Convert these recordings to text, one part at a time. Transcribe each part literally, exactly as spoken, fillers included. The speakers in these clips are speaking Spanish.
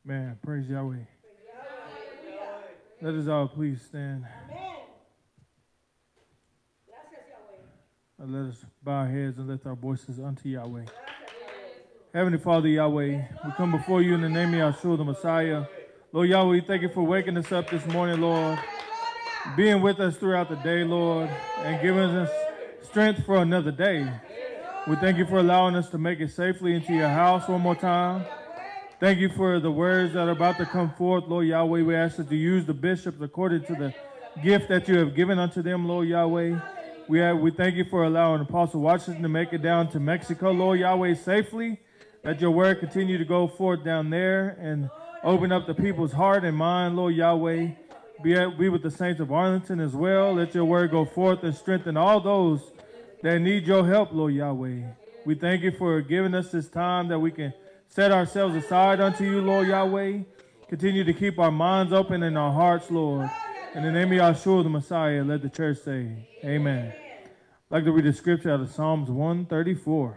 Man, praise Yahweh. Let us all please stand. And let us bow our heads and lift our voices unto Yahweh. Heavenly Father, Yahweh, we come before you in the name of Yahshua, the Messiah. Lord Yahweh, we thank you for waking us up this morning, Lord, being with us throughout the day, Lord, and giving us strength for another day. We thank you for allowing us to make it safely into your house one more time. Thank you for the words that are about to come forth, Lord Yahweh. We ask that you use the bishops according to the gift that you have given unto them, Lord Yahweh. We, have, we thank you for allowing Apostle Washington to make it down to Mexico, Lord Yahweh, safely. Let your word continue to go forth down there and open up the people's heart and mind, Lord Yahweh. Be, at, be with the saints of Arlington as well. Let your word go forth and strengthen all those that need your help, Lord Yahweh. We thank you for giving us this time that we can set ourselves aside unto you, Lord Yahweh. Continue to keep our minds open and our hearts, Lord. In the name of Yahshua, the Messiah, let the church say, amen. I'd like to read a scripture out of Psalms one thirty-four.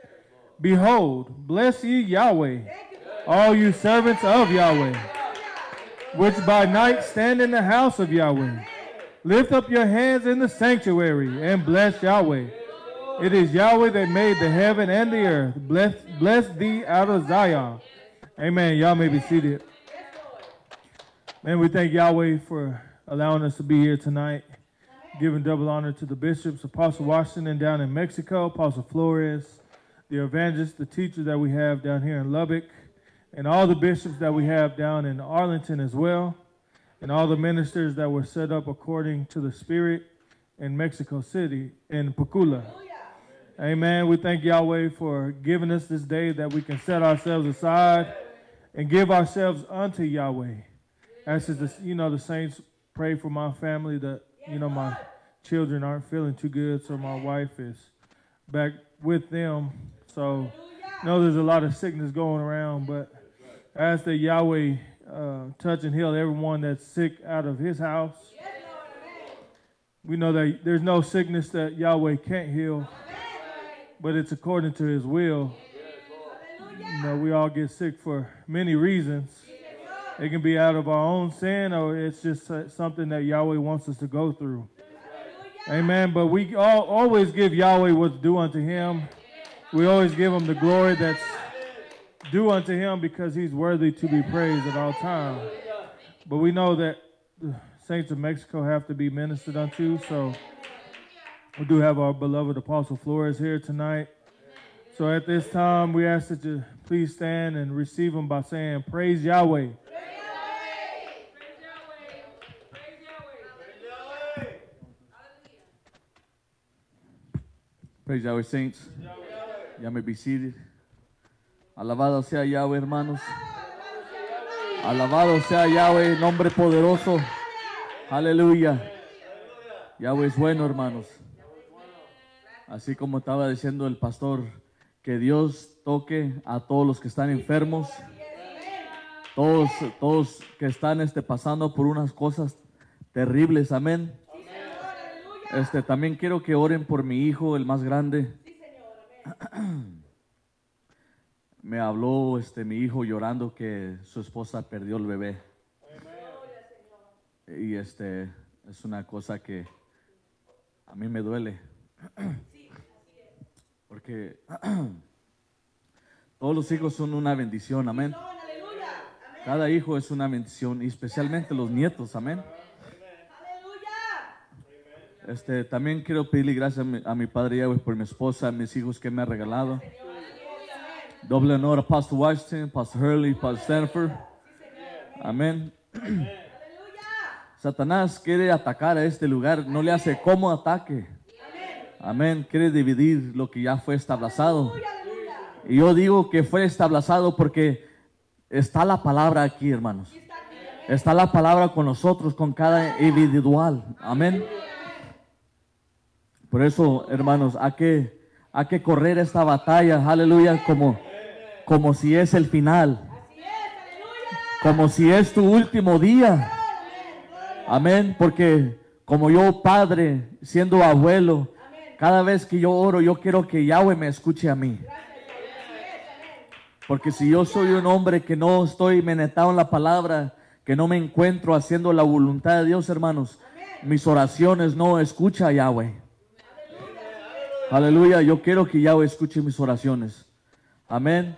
Behold, bless ye Yahweh, all you servants of Yahweh, which by night stand in the house of Yahweh. Lift up your hands in the sanctuary and bless Yahweh. It is Yahweh that made the heaven and the earth. Bless, bless thee out of Zion. Amen. Y'all may be seated. Man, we thank Yahweh for allowing us to be here tonight, giving double honor to the bishops, Apostle Washington down in Mexico, Apostle Flores, the evangelists, the teachers that we have down here in Lubbock, and all the bishops that we have down in Arlington as well, and all the ministers that were set up according to the Spirit in Mexico City, in Pacula. Amen. We thank Yahweh for giving us this day that we can set ourselves aside and give ourselves unto Yahweh. As the, you know, the saints pray for my family that, you know, my children aren't feeling too good, so my wife is back with them. So, I know there's a lot of sickness going around, but I ask that Yahweh uh, touch and heal everyone that's sick out of his house. We know that there's no sickness that Yahweh can't heal, but it's according to his will. You know, we all get sick for many reasons. It can be out of our own sin, or it's just something that Yahweh wants us to go through. Amen. But we all, always give Yahweh what's due unto him. We always give him the glory that's due unto him because he's worthy to be praised at all times. But we know that the saints of Mexico have to be ministered unto, so we do have our beloved Apostle Flores here tonight. So at this time, we ask that you please stand and receive him by saying, praise Yahweh. Praise Yahweh. Praise Yahweh. Praise Yahweh. Praise Yahweh, saints. Ya may be seated. Alabado sea Yahweh, hermanos. Alabado sea Yahweh, nombre poderoso. Aleluya. Yahweh es bueno, hermanos. Así como estaba diciendo el pastor, que Dios toque a todos los que están enfermos, todos, todos que están este, pasando por unas cosas terribles, amén. Este, también quiero que oren por mi hijo, el más grande. Me habló este, mi hijo llorando que su esposa perdió el bebé. Y este, es una cosa que a mí me duele. Porque todos los hijos son una bendición, amén. Cada hijo es una bendición, y especialmente los nietos, amén. Este, también quiero pedirle gracias a mi, a mi padre Yahweh por mi esposa, a mis hijos que me ha regalado. Doble honor a Pastor Washington, Pastor Hurley, Pastor Stanford. Amén. Satanás quiere atacar a este lugar, no le hace como ataque. Amén. Quiere dividir lo que ya fue establecido. Y yo digo que fue establecido porque está la palabra aquí, hermanos. Está la palabra con nosotros, con cada individual. Amén. Por eso, hermanos, hay que, hay que correr esta batalla, aleluya, como, como si es el final. Como si es tu último día. Amén. Porque como yo, padre, siendo abuelo, cada vez que yo oro, yo quiero que Yahweh me escuche a mí. Porque si yo soy un hombre que no estoy menetado en la palabra, que no me encuentro haciendo la voluntad de Dios, hermanos, mis oraciones no escucha a Yahweh. Aleluya, yo quiero que Yahweh escuche mis oraciones. Amén.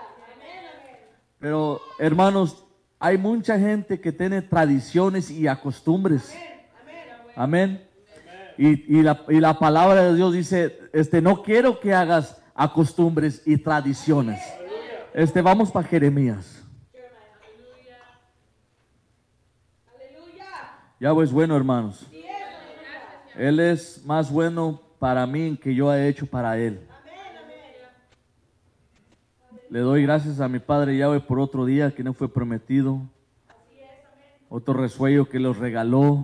Pero, hermanos, hay mucha gente que tiene tradiciones y costumbres. Amén. Y, y, la, y la palabra de Dios dice, este, no quiero que hagas costumbres y tradiciones. Este, vamos para Jeremías. Yahweh es bueno, hermanos. Él es más bueno para mí que yo he hecho para Él. Le doy gracias a mi Padre Yahweh por otro día que no fue prometido. Otro resuello que los regaló.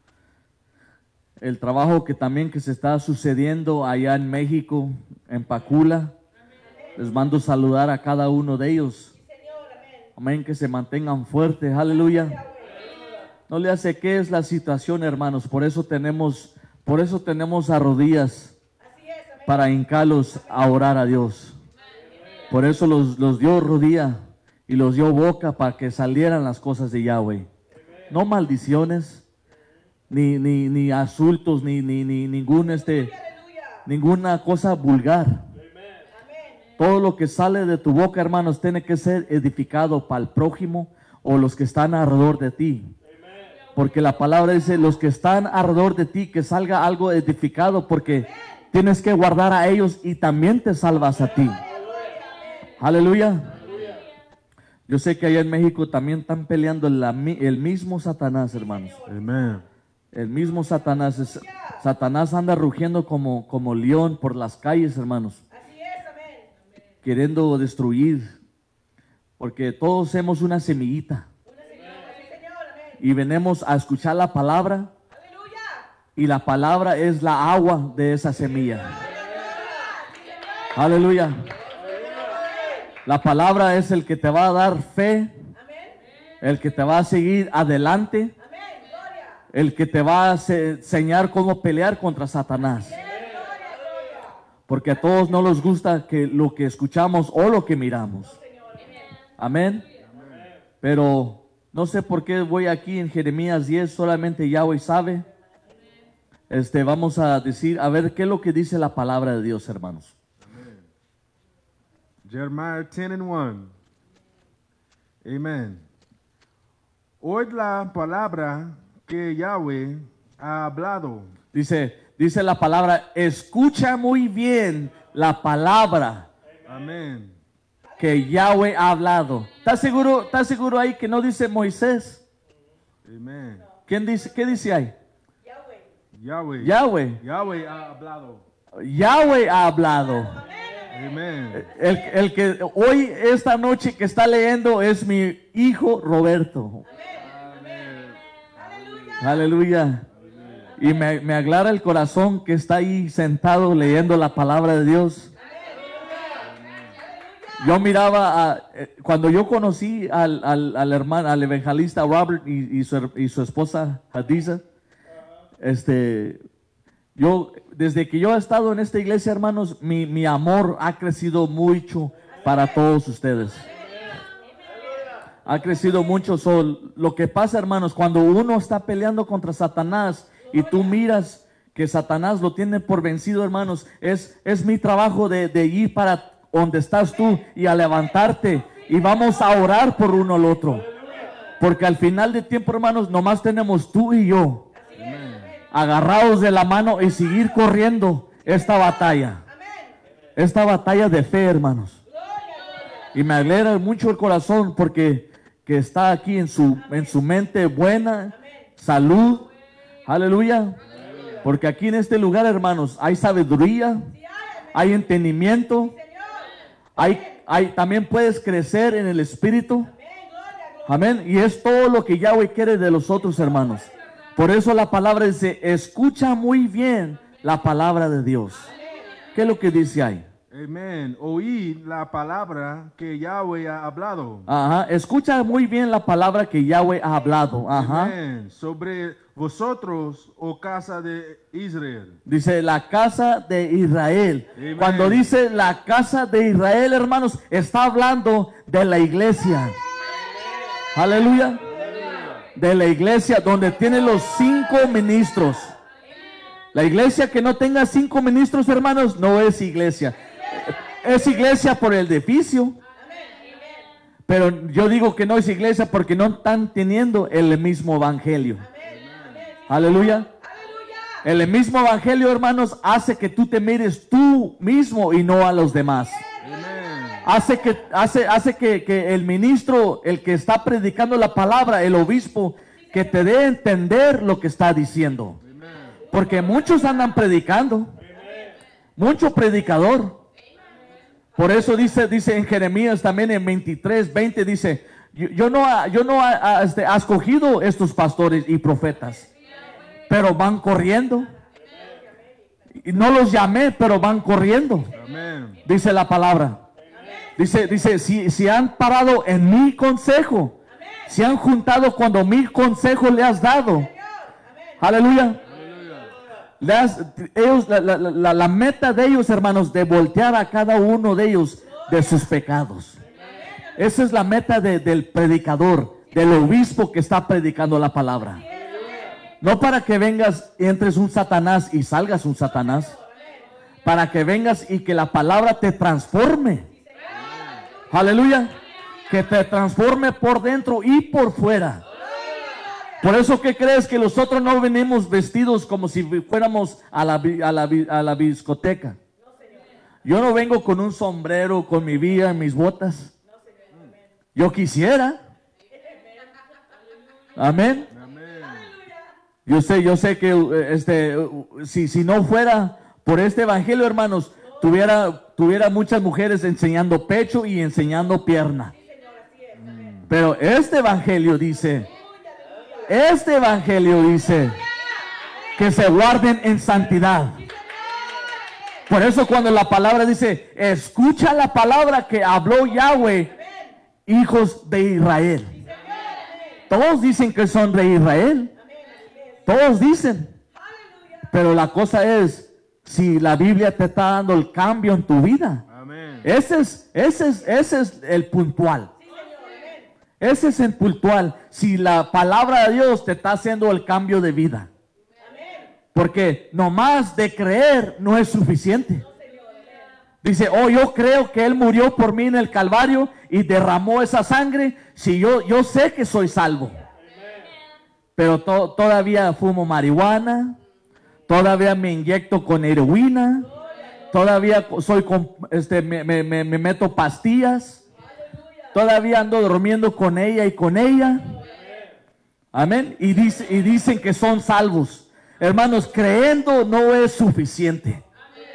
El trabajo que también que se está sucediendo allá en México, en Pacula. Les mando saludar a cada uno de ellos. Amén, que se mantengan fuertes. Aleluya. No le hace qué es la situación, hermanos. Por eso tenemos, por eso tenemos a rodillas para hincarlos a orar a Dios. Por eso los, los dio rodilla y los dio boca para que salieran las cosas de Yahweh. No maldiciones, ni, ni, ni asultos, ni, ni, ni ningún este, ninguna cosa vulgar. Todo lo que sale de tu boca, hermanos, tiene que ser edificado para el prójimo o los que están alrededor de ti. Porque la palabra dice, los que están alrededor de ti, que salga algo edificado, porque tienes que guardar a ellos y también te salvas a ti. Aleluya. Yo sé que allá en México también están peleando el, el mismo Satanás, hermanos. Amén. El mismo Satanás. Es, Satanás anda rugiendo como, como león por las calles, hermanos. Queriendo destruir. Porque todos somos una semillita. Y venimos a escuchar la palabra. Y la palabra es la agua de esa semilla. Aleluya. La palabra es el que te va a dar fe, el que te va a seguir adelante, el que te va a enseñar cómo pelear contra Satanás. Porque a todos no les gusta que lo que escuchamos o lo que miramos. Amén. Pero no sé por qué voy aquí en Jeremías diez, solamente Yahweh sabe. Este, vamos a decir, a ver qué es lo que dice la palabra de Dios, hermanos. Jeremiah ten and one. Amén. Oíd la palabra que Yahweh ha hablado. Dice, dice la palabra, escucha muy bien la palabra. Amén. Que Yahweh ha hablado. ¿Estás seguro, estás seguro ahí que no dice Moisés? Amén. ¿Quién dice, qué dice ahí? Yahweh. Yahweh. Yahweh ha hablado. Yahweh ha hablado. Amén. El, el que hoy, esta noche que está leyendo es mi hijo Roberto. Amén. Aleluya. Y me, me aclara el corazón que está ahí sentado leyendo la palabra de Dios. Yo miraba, a, cuando yo conocí al, al, al hermano, al evangelista Robert y, y, su, y su esposa Hadiza, este, yo, desde que yo he estado en esta iglesia, hermanos, mi, mi amor ha crecido mucho para todos ustedes. Ha crecido mucho. So, lo que pasa, hermanos, cuando uno está peleando contra Satanás y tú miras que Satanás lo tiene por vencido, hermanos, es, es mi trabajo de, de ir para donde estás tú y a levantarte y vamos a orar por uno al otro. Porque al final de tiempo, hermanos, nomás tenemos tú y yo agarrados de la mano y seguir corriendo esta batalla. Esta batalla de fe, hermanos. Y me alegra mucho el corazón porque que está aquí en su, en su mente buena, salud. Aleluya. Porque aquí en este lugar, hermanos, hay sabiduría, hay entendimiento, hay, hay, también puedes crecer en el espíritu. Amén. Y es todo lo que Yahweh quiere de los otros, hermanos. Por eso la palabra dice, escucha muy bien la palabra de Dios. ¿Qué es lo que dice ahí? Amén. Oíd la palabra que Yahweh ha hablado. Ajá. Escucha muy bien la palabra que Yahweh ha hablado. Ajá. Amén. Sobre vosotros, oh casa de Israel. Dice la casa de Israel. Amén. Cuando dice la casa de Israel, hermanos, está hablando de la iglesia. Aleluya. De la iglesia donde tiene los cinco ministros. La iglesia que no tenga cinco ministros, hermanos, no es iglesia. Es iglesia por el edificio. Pero yo digo que no es iglesia porque no están teniendo el mismo evangelio. Aleluya. El mismo evangelio, hermanos, hace que tú te mires tú mismo y no a los demás. Hace que, hace, hace que, que el ministro, el que está predicando la palabra, el obispo, que te dé a entender lo que está diciendo. Porque muchos andan predicando. Mucho predicador. Por eso dice, dice en Jeremías también en veintitrés, veinte, dice, yo, yo no, yo no ha, ha, este, ha escogido estos pastores y profetas, pero van corriendo. Y no los llamé, pero van corriendo. Amén. Dice la palabra. Dice, dice, si, si han parado en mi consejo, si han juntado cuando mi consejo le has dado. Aleluya. Le has- ellos, la, la- la- la meta de ellos, hermanos, de voltear a cada uno de ellos de sus pecados. Esa es la meta de- del predicador, del obispo que está predicando la palabra. No para que vengas, entres un Satanás y salgas un Satanás. Para que vengas y que la palabra te transforme. Aleluya. Que te transforme por dentro y por fuera. Por eso, ¿qué crees? Que nosotros no venimos vestidos como si fuéramos a la, vi- a la, vi- a la discoteca. Yo no vengo con un sombrero, con mi vía y mis botas. Yo quisiera. Amén. Yo sé, yo sé que eh, este, eh, si, si no fuera por este evangelio, hermanos, tuviera, tuviera muchas mujeres enseñando pecho y enseñando pierna. Pero este evangelio dice, este evangelio dice que se guarden en santidad. Por eso cuando la palabra dice, escucha la palabra que habló Yahweh, hijos de Israel. Todos dicen que son de Israel. Todos dicen. Pero la cosa es, si la Biblia te está dando el cambio en tu vida. Amén. Ese es, ese es, ese es el puntual. Ese es el puntual. Si la palabra de Dios te está haciendo el cambio de vida. Porque nomás de creer no es suficiente. Dice, oh, yo creo que Él murió por mí en el Calvario y derramó esa sangre. Si yo, yo sé que soy salvo. Pero to- todavía fumo marihuana. Todavía me inyecto con heroína. Todavía soy con, este, me, me- me- me meto pastillas. Todavía ando durmiendo con ella y con ella. Amén. Y, dice, y dicen que son salvos. Hermanos, creyendo no es suficiente.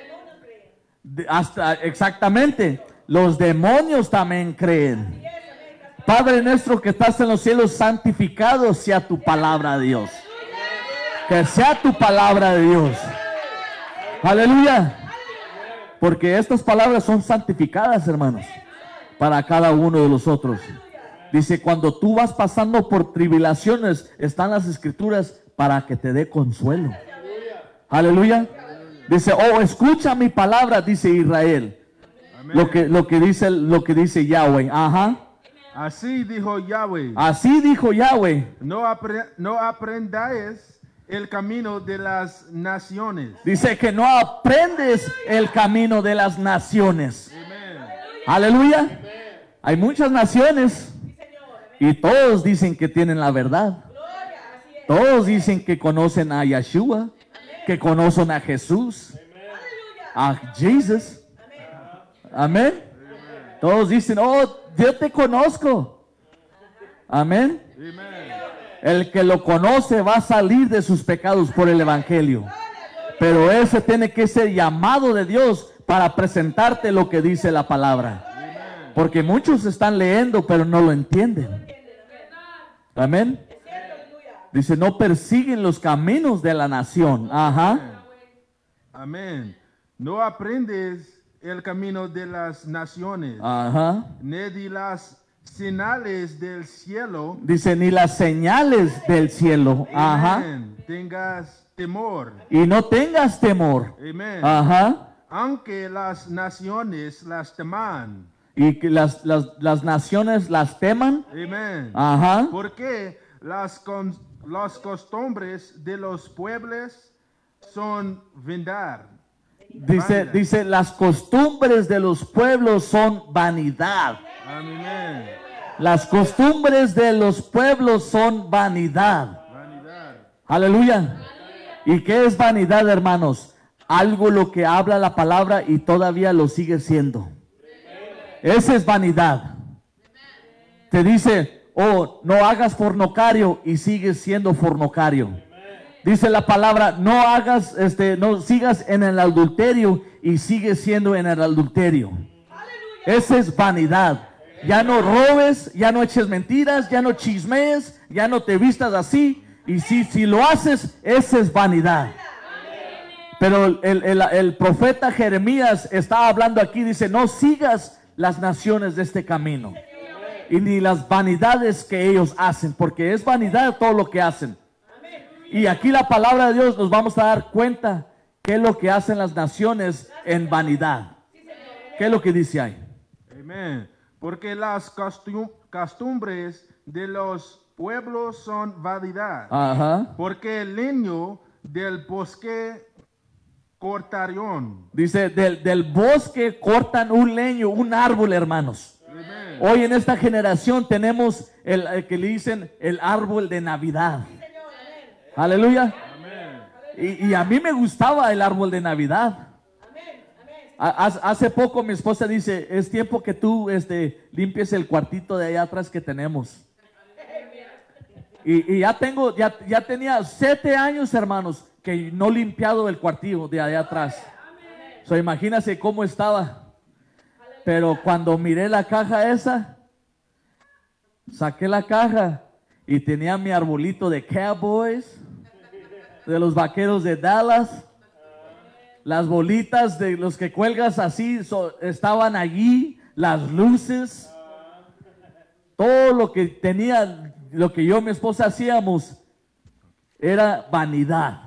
De- hasta exactamente, los demonios también creen. Padre nuestro que estás en los cielos, santificado sea tu palabra, Dios. Que sea tu palabra de Dios. Aleluya. Porque estas palabras son santificadas, hermanos, para cada uno de nosotros. Dice, cuando tú vas pasando por tribulaciones, están las escrituras para que te dé consuelo. Aleluya. Dice, oh, escucha mi palabra, dice Israel. Amén. Lo que, lo que dice, lo que dice Yahweh. Ajá. Así dijo Yahweh, Así dijo Yahweh. no, apre- no aprendáis el camino de las naciones. Dice que no aprendes el camino de las naciones. Amén. Aleluya. Hay muchas naciones y todos dicen que tienen la verdad. Todos dicen que conocen a Yeshua, que conocen a Jesús, a Jesús. Amén. Todos dicen, oh, yo te conozco. Amén. Amén. El que lo conoce va a salir de sus pecados por el evangelio. Pero ese tiene que ser llamado de Dios para presentarte lo que dice la palabra. Porque muchos están leyendo pero no lo entienden. Amén. Dice, no persiguen los caminos de la nación. Ajá. Amén. No aprendes el camino de las naciones, Ajá. ni de las señales del cielo. Dice, ni las señales del cielo. Ajá. Amén. Tengas temor. Y no tengas temor. Amén. Ajá. Aunque las naciones las teman. Y que las, las, las naciones las teman. Amén. Ajá. Porque las, con, las costumbres de los pueblos son vendar. Dice, Vanidad. dice, las costumbres de los pueblos son vanidad. Amén. Las costumbres de los pueblos son vanidad. Vanidad. Aleluya. ¿Y qué es vanidad, hermanos? Algo lo que habla la palabra y todavía lo sigue siendo. Esa es vanidad. Te dice, oh, no hagas fornicario y sigues siendo fornicario. Dice la palabra, no hagas, este, no sigas en el adulterio y sigues siendo en el adulterio. Esa es vanidad. Ya no robes, ya no eches mentiras, ya no chismees, ya no te vistas así. Y si, si lo haces, esa es vanidad. Pero el, el, el profeta Jeremías está hablando aquí, dice, no sigas las naciones de este camino. Y ni las vanidades que ellos hacen, porque es vanidad todo lo que hacen. Y aquí la palabra de Dios nos vamos a dar cuenta qué es lo que hacen las naciones en vanidad. ¿Qué es lo que dice ahí? Amén. Porque las costum- costumbres de los pueblos son vanidad. Ajá. Porque el leño del bosque cortaron. Dice, del, del bosque cortan un leño, un árbol, hermanos. Amén. Hoy en esta generación tenemos el, el que le dicen el árbol de Navidad. Aleluya. Amén. Y, y a mí me gustaba el árbol de Navidad. Ha- Hace hace poco mi esposa dice, es tiempo que tú este, limpies el cuartito de allá atrás que tenemos. Y, y ya tengo, ya, ya tenía siete años, hermanos, que no he limpiado el cuartillo de allá atrás. So, imagínense cómo estaba. Pero cuando miré la caja esa, saqué la caja y tenía mi arbolito de Cowboys, de los vaqueros de Dallas. Las bolitas de los que cuelgas así so, estaban allí, las luces, todo lo que tenía, lo que yo y mi esposa hacíamos era vanidad.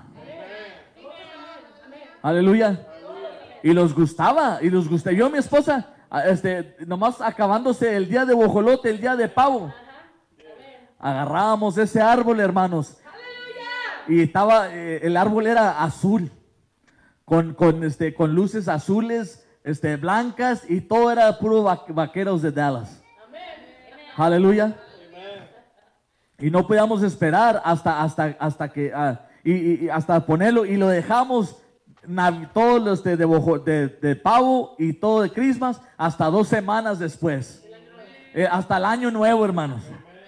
Aleluya. Y los gustaba, y los gustaba. Yo y mi esposa, este, nomás acabándose el día de bojolote, el día de pavo, agarrábamos ese árbol, hermanos, y estaba, eh, el árbol era azul. Con, con, este, con luces azules, este, blancas, y todo era puro va- vaqueros de Dallas. Aleluya. Y no podíamos esperar hasta, hasta, hasta que, ah, y, y- y hasta ponerlo, y lo dejamos nav- todos los de, de, bojo- de, de pavo y todo de Christmas hasta dos semanas después. Eh, hasta el año nuevo, hermanos.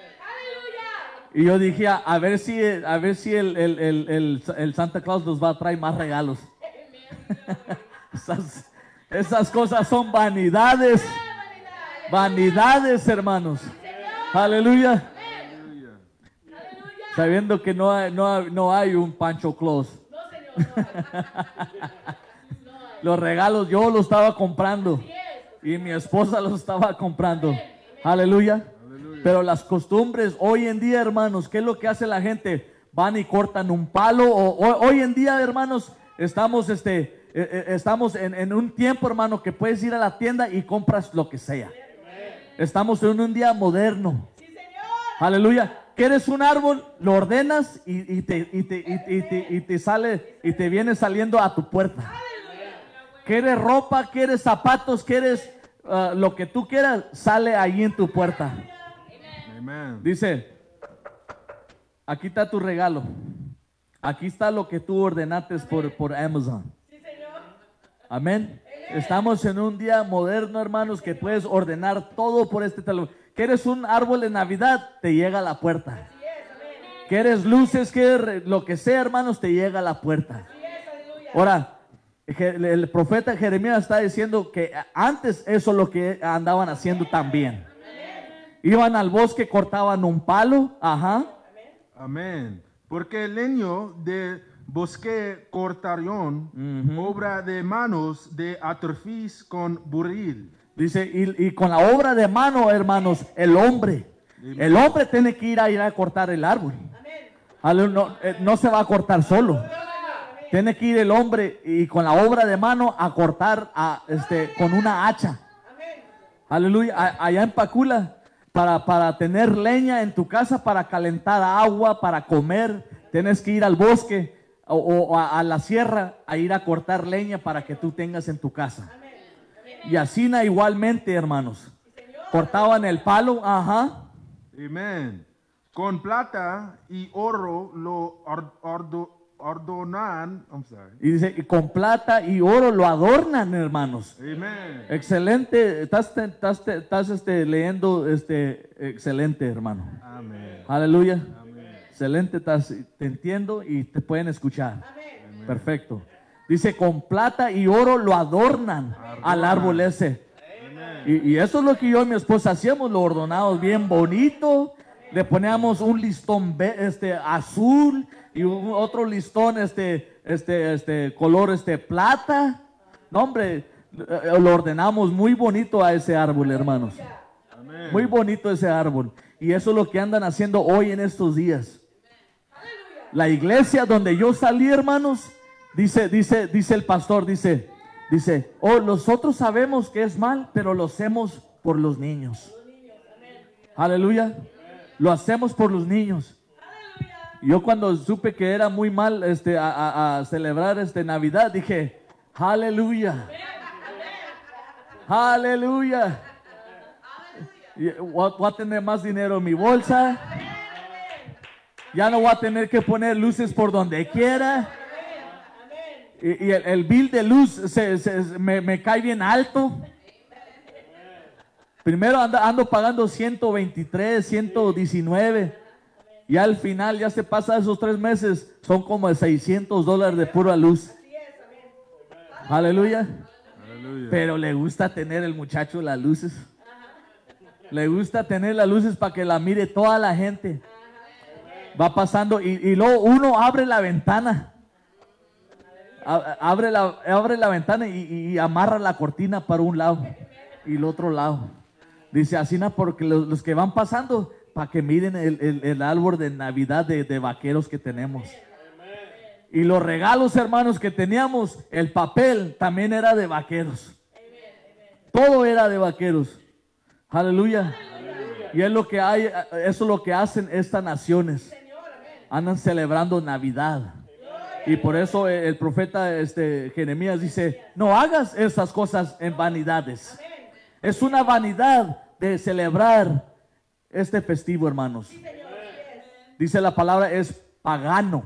Y yo dije, a, a ver si, a ver si el, el, el, el, el Santa Claus nos va a traer más regalos. Esas, esas cosas son vanidades. Vanidades, hermanos. Aleluya. Aleluya. Sabiendo que no hay, no hay, no hay un Pancho Claus. Los regalos yo los estaba comprando. Y mi esposa los estaba comprando. Aleluya. Pero las costumbres hoy en día, hermanos, ¿qué es lo que hace la gente? Van y cortan un palo. O, o- hoy en día, hermanos, estamos, este, eh, eh, estamos en, en un tiempo, hermano, que puedes ir a la tienda y compras lo que sea. Estamos en un día moderno. Aleluya. ¿Quieres un árbol? Lo ordenas y, y te, y, te, y, te, y te- y te sale y te viene saliendo a tu puerta. ¿Quieres ropa? ¿Quieres zapatos? ¿Quieres uh, lo que tú quieras? Sale ahí en tu puerta. Amén. Dice, aquí está tu regalo. Aquí está lo que tú ordenaste por, por Amazon. Amén. Estamos en un día moderno, hermanos, que puedes ordenar todo por este teléfono. ¿Quieres un árbol de Navidad? Te llega a la puerta. ¿Quieres luces? ¿Quieres lo que sea, hermanos? Te llega a la puerta. Ahora, Je- el profeta Jeremías está diciendo que antes eso es lo que andaban haciendo también. Iban al bosque, cortaban un palo, ajá, Amén. Porque el leño de bosque cortaron, Ujú. obra de manos de artífice con buril. Dice, y, y con la obra de mano, hermanos, el hombre, el hombre tiene que ir a ir a cortar el árbol. Ale- No, eh, no se va a cortar solo. Tiene que ir el hombre y con la obra de mano a cortar a, este, con una hacha. Aleluya. A- allá en Pacula, para, para tener leña en tu casa, para calentar agua, para comer, tienes que ir al bosque o, o a, a la sierra a ir a cortar leña para que tú tengas en tu casa. Y así na, igualmente, hermanos. Cortaban el palo, ajá. Amén. Con plata y oro lo or- ordo- ordonan. I'm sorry. Y dice, y con plata y oro lo adornan, hermanos. Amen. Excelente, estás, estás, estás este, leyendo este, excelente, hermano. Amen. Aleluya. Amen. Excelente, estás, te entiendo y te pueden escuchar. Perfecto. Dice, con plata y oro lo adornan al árbol ese. Y, y eso es lo que yo y mi esposa hacíamos, lo ordenamos bien bonito. Le poníamos un listón ve- este, azul y un- otro listón este, este, este, color este, plata. No, hombre, eh, lo ordenamos muy bonito a ese árbol, hermanos. Amen. Muy bonito ese árbol. Y eso es lo que andan haciendo hoy en estos días. La iglesia donde yo salí, hermanos, dice, dice, dice el pastor, dice, dice, oh, nosotros sabemos que es mal, pero lo hacemos por los niños. Aleluya. Lo hacemos por los niños. Yo cuando supe que era muy mal este, a, a- a celebrar este Navidad, dije, aleluya. Aleluya. Y Voy, voy a tener más dinero en mi bolsa. Ya no voy a tener que poner luces por donde quiera. Y, y el, el bill de luz se, se- me, me cae bien alto. Primero ando, ando pagando ciento veintitrés, ciento diecinueve. Y al final ya se pasa esos tres meses. Son como de seiscientos dólares de pura luz. Aleluya. Aleluya. Pero le gusta tener el muchacho las luces. Le gusta tener las luces para que la mire toda la gente. Va pasando y, y luego uno abre la ventana. A- Abre la, abre la ventana y, y- y amarra la cortina para un lado y el otro lado. Dice así, no, porque los, los que van pasando, para que miren el, el- el árbol de Navidad de, de vaqueros que tenemos. Y los regalos, hermanos, que teníamos, el papel también era de vaqueros. Todo era de vaqueros. Aleluya. Y es lo que hay, eso es lo que hacen estas naciones. Andan celebrando Navidad. Y por eso el, el profeta este, Jeremías dice, no hagas esas cosas en vanidades. Es una vanidad de celebrar este festivo, hermanos. Dice la palabra es pagano.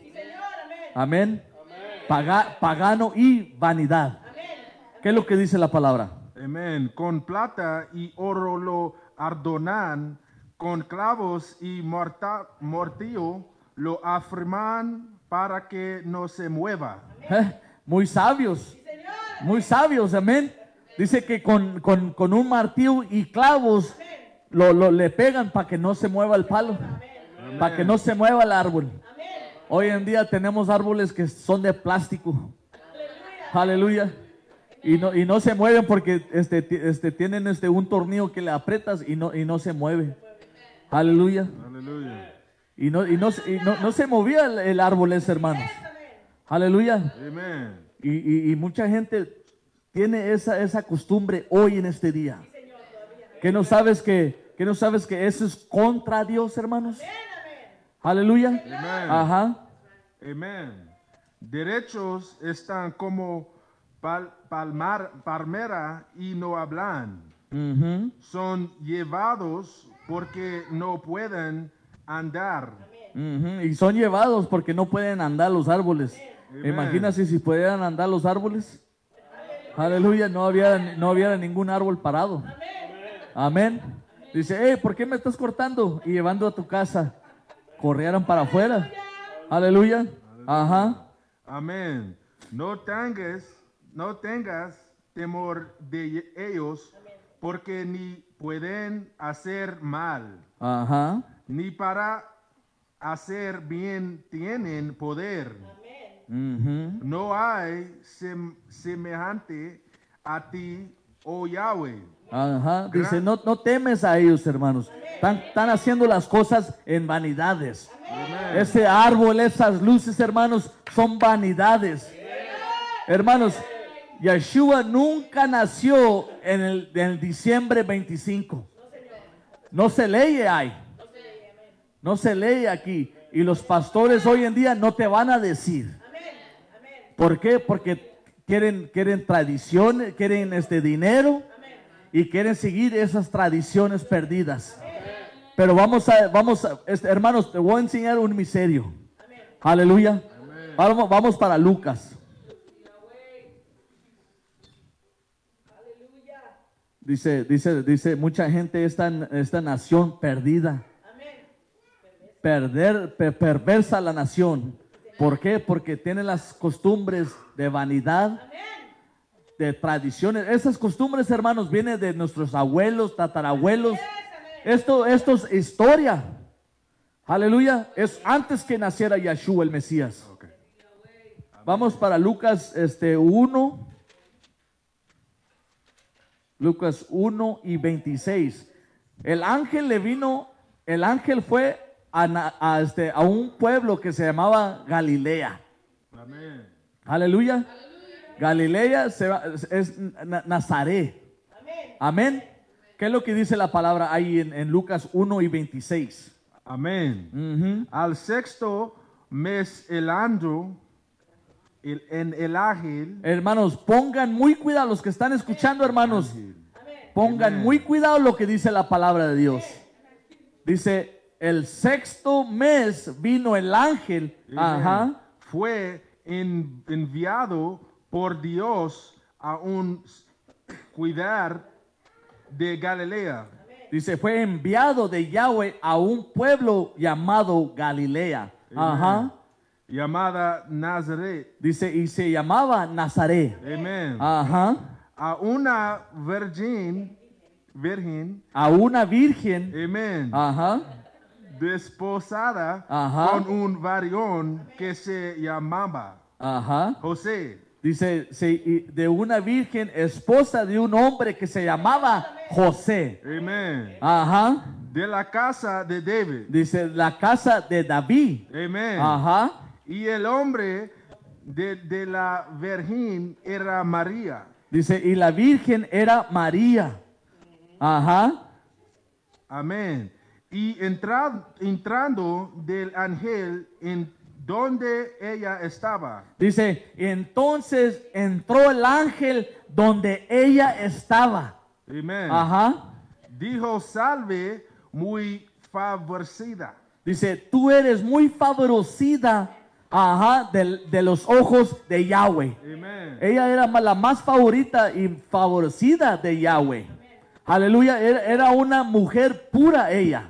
Amén. Paga- pagano y vanidad. ¿Qué es lo que dice la palabra? Amén. Con plata y oro lo adornan, con clavos y morta- mortillo lo afirman para que no se mueva. ¿Eh? Muy sabios. Muy sabios, amén. Dice que con, con- con un martillo y clavos lo, lo- le pegan para que no se mueva el palo. Para que no se mueva el árbol. Hoy en día tenemos árboles que son de plástico. Aleluya. Y no, y no se mueven porque este, ti- este, tienen este, un tornillo que le apretas y no, y no se mueve. Aleluya. Aleluya. Y no, y no, se- y no, no se movía el, el árbol ese, hermanos. Aleluya. Amén. Y, y- y mucha gente tiene esa, esa costumbre hoy en este día. ¿Que no sabes que, que no sabes que eso es contra Dios, hermanos? Aleluya. Amén. Ajá. Amén. Derechos están como pal- palmar, palmera y no hablan. Ujú. Son llevados porque no pueden andar. Ujú. Y son llevados porque no pueden andar los árboles. Amén. Imagínate si pudieran andar los árboles. Aleluya, no había, no había ningún árbol parado. Amén. Dice, hey, ¿por qué me estás cortando y llevando a tu casa? Corrieron para afuera. Aleluya. Ajá. Amén. No tengas, no tengas temor de ellos, porque ni pueden hacer mal, Ajá. ni para hacer bien tienen poder. Ujú. No hay sem- semejante a ti, oh Yahweh. Ajá. Dice, Gran- no, no temes a ellos, hermanos. Están, están haciendo las cosas en vanidades. Amen. Ese árbol, esas luces, hermanos, son vanidades. Hermanos, Yeshua nunca nació en el, en el diciembre veinticinco. No se lee ahí. No se lee aquí. Y los pastores hoy en día no te van a decir. ¿Por qué? Porque quieren, quieren tradiciones, quieren este dinero y quieren seguir esas tradiciones perdidas. Pero vamos a, vamos a, este, hermanos, te voy a enseñar un misterio. Aleluya. Vamos, vamos para Lucas. Dice, dice, dice, mucha gente está en esta nación perdida. Perder, per- perversa la nación. ¿Por qué? Porque tiene las costumbres de vanidad, de tradiciones. Esas costumbres, hermanos, vienen de nuestros abuelos, tatarabuelos. Esto, esto es historia. Aleluya. Es antes que naciera Yeshua el Mesías. Okay. Vamos para Lucas este, uno. Lucas uno y veintiséis. El ángel le vino, el ángel fue a, na- a, este, a un pueblo que se llamaba Galilea. Amen. Aleluya. Galilea se va- es Na- Nazaret. Amén. ¿Qué es lo que dice la palabra ahí en, en Lucas uno y veintiséis? Amén. Ujú. Al sexto mes el año, el, en el ángel, Hermanos, pongan muy cuidado, los que están escuchando, hermanos, ángel. pongan Amén. muy cuidado lo que dice la palabra de Dios. Dice, el sexto mes vino el ángel, Amen. ajá, Fue en- enviado por Dios a un cuidar de Galilea. dice, fue enviado de Yahweh a un pueblo llamado Galilea, ajá, Amen. Llamada Nazaret. dice, y se llamaba Nazaret, Amén. ajá, A una virgin, virgen, a una virgen, amén, ajá, desposada Ajá. con un varón que se llamaba ajá, José. dice, se- y de una virgen, esposa de un hombre que se llamaba José, Amén. ajá, De la casa de David. dice, la casa de David, Amén. ajá, Y el hombre de, de la virgen era María. dice, y la virgen era María, ajá, Amén. Y entra- entrando del ángel en donde ella estaba. dice, entonces entró el ángel donde ella estaba, Amén. ajá, Dijo, salve, muy favorecida. dice, tú eres muy favorecida, ajá, del- de los ojos de Yahweh. Amén. Ella era ma- la más favorita y favorecida de Yahweh. Aleluya, era, era una mujer pura ella.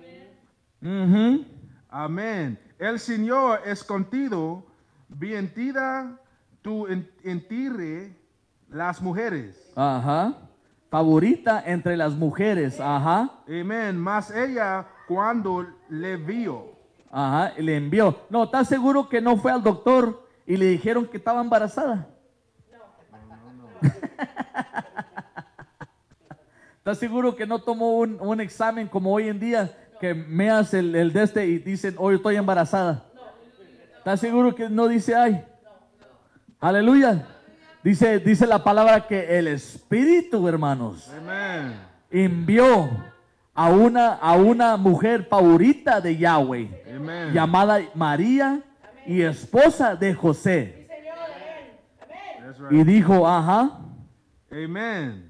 Ujú. Amén. El Señor es contigo, bendita tú en, entre las mujeres. Ajá. Favorita entre las mujeres. Ajá. Amén. Mas ella cuando le vio, Ajá. Y le envió. No, ¿estás seguro que no fue al doctor y le dijeron que estaba embarazada? ¿Estás seguro que no tomó un, un examen como hoy en día? Que meas el, el de este y dicen, hoy estoy embarazada. ¿Estás seguro que no dice ay? Aleluya. Dice, dice la palabra que el Espíritu, hermanos, amén. envió a una, a una mujer favorita de Yahweh, Amén. llamada María y esposa de José. That's Y right. dijo, ajá, Amén.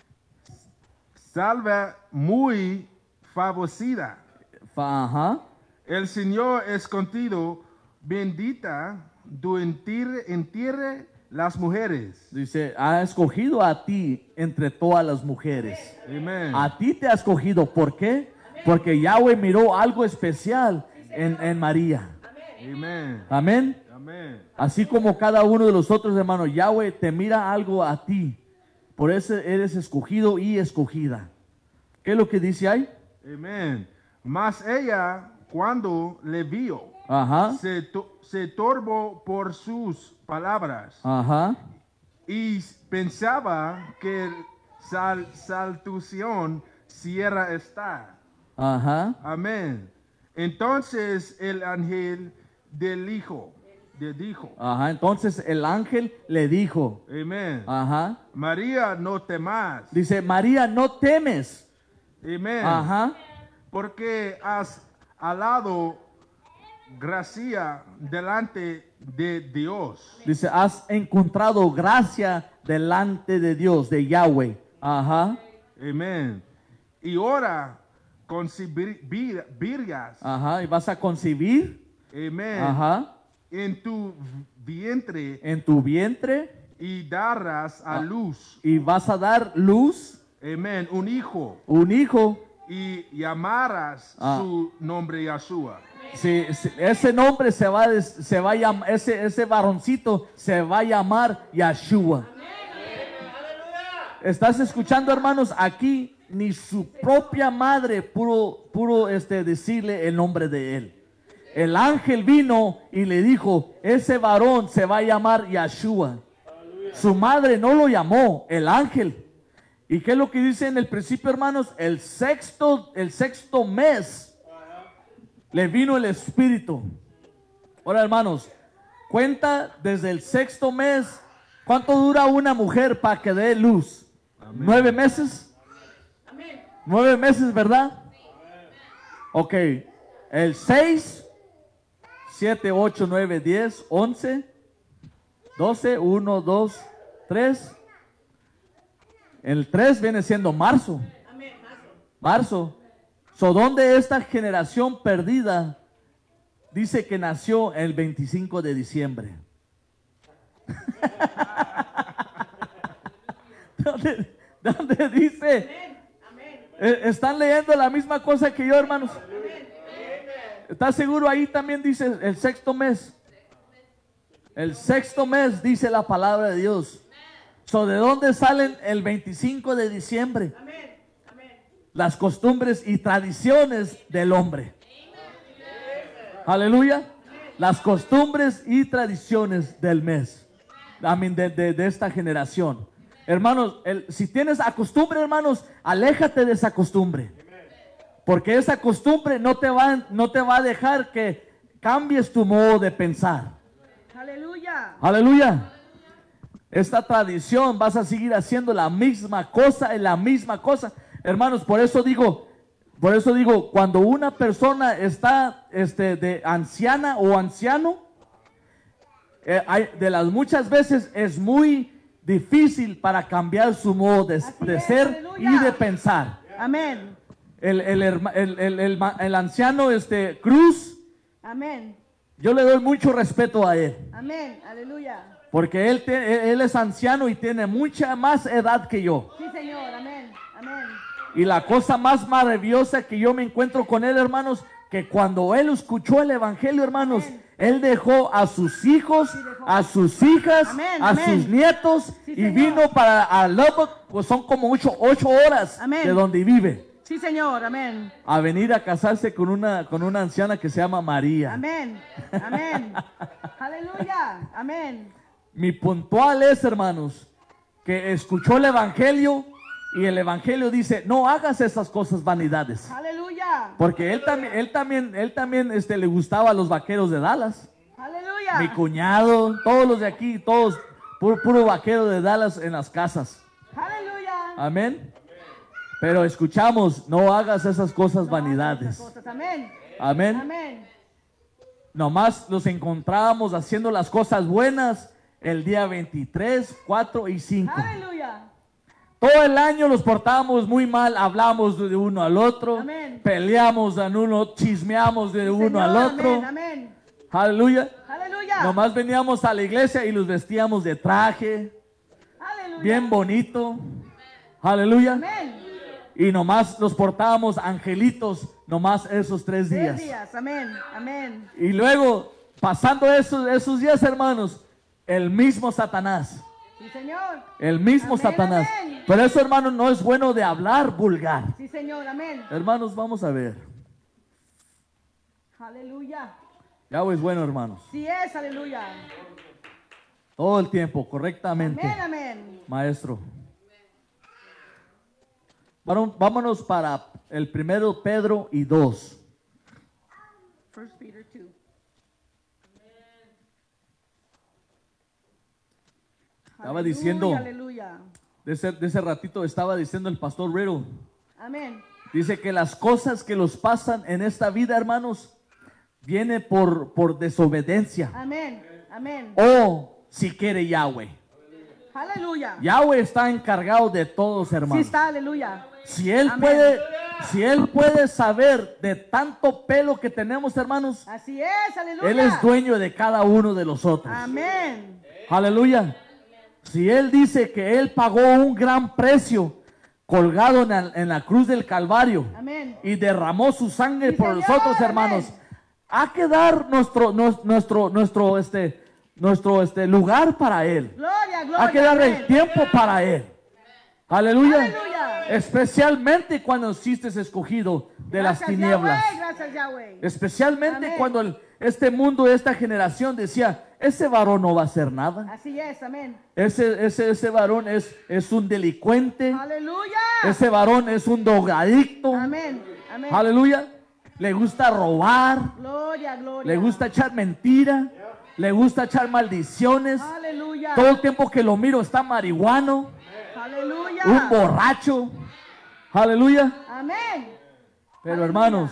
Salve muy favorecida. fa- ajá, El Señor es contigo, bendita tú entre, entre las mujeres. dice, ha escogido a ti entre todas las mujeres. Amén. A ti te ha escogido. ¿Por qué? Porque Yahweh miró algo especial en, en María. Amén. Amén. Amén. Así como cada uno de los otros hermanos, Yahweh te mira algo a ti. Por eso eres escogido y escogida. ¿Qué es lo que dice ahí? Amén. Mas ella, cuando le vio, Ajá. se, to- se turbó por sus palabras Ajá. y pensaba que sal, salvación cierra está. Ajá. Amén. Entonces el ángel del hijo, le dijo, Ajá. Entonces el ángel le dijo. amén. Ajá. María, no temas. Dice, María, no temes. Amén. Ajá. Porque has hallado gracia delante de Dios. Dice, has encontrado gracia delante de Dios, de Yahweh. Ajá. Amén. Y ahora concebirás, Ajá. Y vas a concebir. amén, Ajá. en tu vientre En tu vientre. y darás a luz, Y vas a dar luz. amén, un hijo, Un hijo. y llamarás Ah. su nombre Yahshua. Sí, sí, ese nombre se va, a des- se va a llamar, ese, ese varoncito se va a llamar Yahshua. ¿Estás escuchando, hermanos? Aquí ni su propia madre pudo, pudo este, decirle el nombre de él. El ángel vino y le dijo, ese varón se va a llamar Yahshua. Su madre no lo llamó, el ángel. ¿Y qué es lo que dice en el principio, hermanos? El sexto, el sexto mes le vino el Espíritu. Ahora, hermanos, cuenta desde el sexto mes. ¿Cuánto dura una mujer para que dé luz? Amén. ¿Nueve meses? Nueve meses, ¿verdad? Ok. El seis, siete, ocho, nueve, diez, once, doce, uno, dos, tres. El tres viene siendo marzo. Marzo. So, ¿dónde esta generación perdida dice que nació el veinticinco de diciembre? ¿Dónde, dónde dice? Eh, ¿Están leyendo la misma cosa que yo, hermanos? ¿Estás seguro? Ahí también dice el sexto mes. El sexto mes dice la palabra de Dios. So, ¿de dónde salen el veinticinco de diciembre? Las costumbres y tradiciones del hombre. Aleluya. Las costumbres y tradiciones del mes. Amén, de, de, de esta generación. Hermanos, el, si tienes a costumbre, hermanos, aléjate de esa costumbre. Porque esa costumbre no te va, no te va a dejar que cambies tu modo de pensar. Aleluya. Aleluya. Esta tradición vas a seguir haciendo la misma cosa, en la misma cosa. Hermanos, por eso digo, por eso digo, cuando una persona está este, de anciana o anciano, eh, hay, de las muchas veces es muy difícil para cambiar su modo de, Así de es, ser aleluya. y de pensar. Amén. El, el, herma- el, el, el ma- el anciano este, Cruz, Amén. yo le doy mucho respeto a él. Amén. Aleluya. Porque él, te- él él es anciano y tiene mucha más edad que yo. Sí, Señor. Amén. Amén. Y la cosa más maravillosa que yo me encuentro con él, hermanos, que cuando él escuchó el evangelio, hermanos, Amén. él dejó a sus hijos, Sí, dejó. a sus hijas, Amén, a amén. sus nietos Sí, y Señor. vino para a Lubbock, pues son como ocho, ocho horas Amén. de donde vive, Sí, Señor. Amén. a venir a casarse con una, con una anciana que se llama María. Amén. Amén. Aleluya. Amén. Mi puntual es, hermanos, que escuchó el evangelio y el evangelio dice, no hagas esas cosas vanidades. Aleluya. Porque él también, él también, él también este, le gustaba a los vaqueros de Dallas. Aleluya. Mi cuñado, todos los de aquí, todos, puro, puro vaquero de Dallas en las casas. Aleluya. Amén. Pero escuchamos, no hagas esas cosas No hagas vanidades. esas cosas. Amén. Amén. Amén. Nomás los encontrábamos haciendo las cosas buenas el día veintitrés, cuatro y cinco. Aleluya. Todo el año los portábamos muy mal, hablamos de uno al otro, Amén. peleamos en uno, chismeamos de uno Señor, al otro. Amén. Amén. Aleluya. Aleluya. Nomás veníamos a la iglesia y los vestíamos de traje, Aleluya. bien bonito. Aleluya. Amén. Y nomás los portábamos angelitos, nomás esos tres Tres días. días. Amén. Amén. Y luego, pasando esos, esos días, hermanos, el mismo Satanás. Sí, Señor. El mismo Amén, Satanás. amén. Pero eso, hermanos, no es bueno de hablar vulgar. Sí, Señor. Amén. Hermanos, vamos a ver. Aleluya. Yahweh es bueno, hermanos. Sí es, aleluya. Todo el tiempo, correctamente. Amén, amén. Maestro. Bueno, vámonos para el primero Pedro y dos. First Peter two. Estaba Aleluya, diciendo, aleluya. de ese, de ese ratito estaba diciendo el pastor Riddle. Amén. Dice que las cosas que los pasan en esta vida, hermanos, viene por, por desobediencia. Amén. Amén. O si quiere Yahweh. Aleluya. Yahweh está encargado de todos, Sí hermanos. está, aleluya. Si él Amén. puede, si él puede saber de tanto pelo que tenemos, hermanos, Así es, aleluya. él es dueño de cada uno de nosotros. Amén. Aleluya. Si él dice que él pagó un gran precio colgado en la, en la cruz del Calvario Amén. y derramó su sangre Sí, por Señor, nosotros, amén. hermanos, hay que dar nuestro, nos- nuestro, nuestro, este, nuestro, este lugar para él. Gloria, gloria. Hay que dar el amén. tiempo para él. Aleluya. Aleluya. Especialmente cuando fuiste escogido de las Gracias, tinieblas. Yahweh, gracias, Yahweh. Especialmente Amén. cuando el- este mundo, esta generación decía, ese varón no va a hacer nada. Así es, amén. Ese, ese, ese varón es, es un delincuente. Aleluya. Ese varón es un drogadicto. Amén. Amén. Aleluya. Le gusta robar. Gloria, gloria. Le gusta echar mentira. Le gusta echar maldiciones. Aleluya. Todo el tiempo que lo miro está marihuano. Aleluya. Un borracho. Aleluya. Amén. Pero Aleluya. hermanos,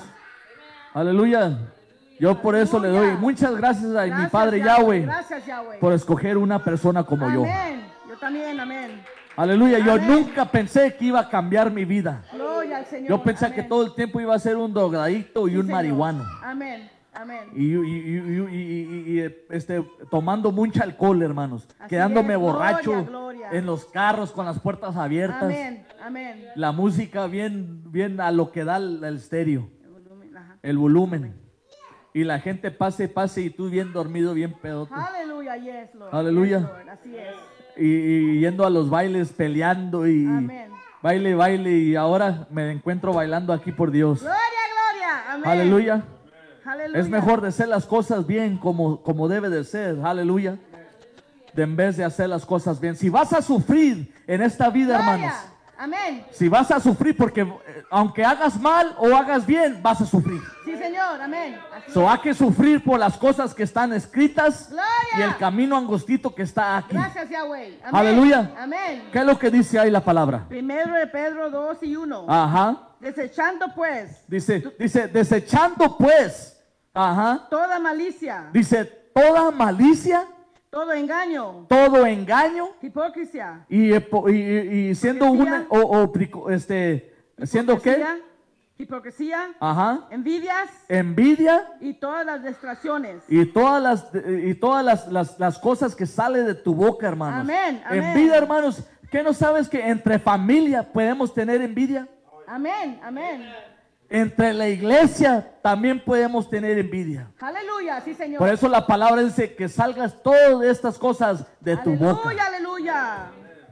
aleluya. Yo por eso le doy Aleluya. muchas gracias a mi Gracias, Padre Yahweh Gracias, Yahweh. por escoger una persona como yo. Amén. Yo también, amén. Aleluya. Yo Amén. nunca pensé que iba a cambiar mi vida. Gloria al Señor. Yo pensé que amén. todo el tiempo iba a ser un drogadicto y Sí, un Señor. marihuano. Amén. Amén. Y, y- y- y- y- y, este, tomando mucho alcohol, hermanos. Así Quedándome es. borracho Gloria, gloria. en los carros con las puertas abiertas. Amén. Amén. La música bien, bien a lo que da el, el estéreo, El volumen, ajá. el volumen. Y la gente pase, pase y tú bien dormido, bien pedote. Aleluya, yes, Lord. Aleluya. Yes, Lord. Así es. Y, y yendo a los bailes, peleando y Amén. baile, baile. Y ahora me encuentro bailando aquí por Dios. Gloria, gloria. Amén. Aleluya. Aleluya. Es mejor de hacer las cosas bien como, como debe de ser, aleluya, de en vez de hacer las cosas bien. Si vas a sufrir en esta vida, Gloria. hermanos, Amén. si vas a sufrir porque eh, aunque hagas mal o hagas bien, vas a sufrir. Sí, Señor. Amén. Así So hay que sufrir por las cosas que están escritas Gloria. y el camino angostito que está aquí. Gracias, Yahweh. Amén. Aleluya. Amén. ¿Qué es lo que dice ahí la palabra? Primero de Pedro dos y uno. Ajá. Desechando pues Dice, dice, desechando pues, ajá, toda malicia, dice, toda malicia, todo engaño, todo engaño, hipocresía, y, y- y- y siendo Hipocresía. una, o, o trico- este, siendo qué, hipocresía, hipocresía, ajá, envidias envidia y todas las distracciones. y todas las, y todas las, las, las cosas que salen de tu boca, hermanos. Amén, amén. Envidia, hermanos, ¿qué no sabes que entre familia podemos tener envidia? Amén, amén. Entre la iglesia también podemos tener envidia. Aleluya, sí, Señor. Por eso la palabra dice que salgas todas estas cosas de tu aleluya, boca. aleluya.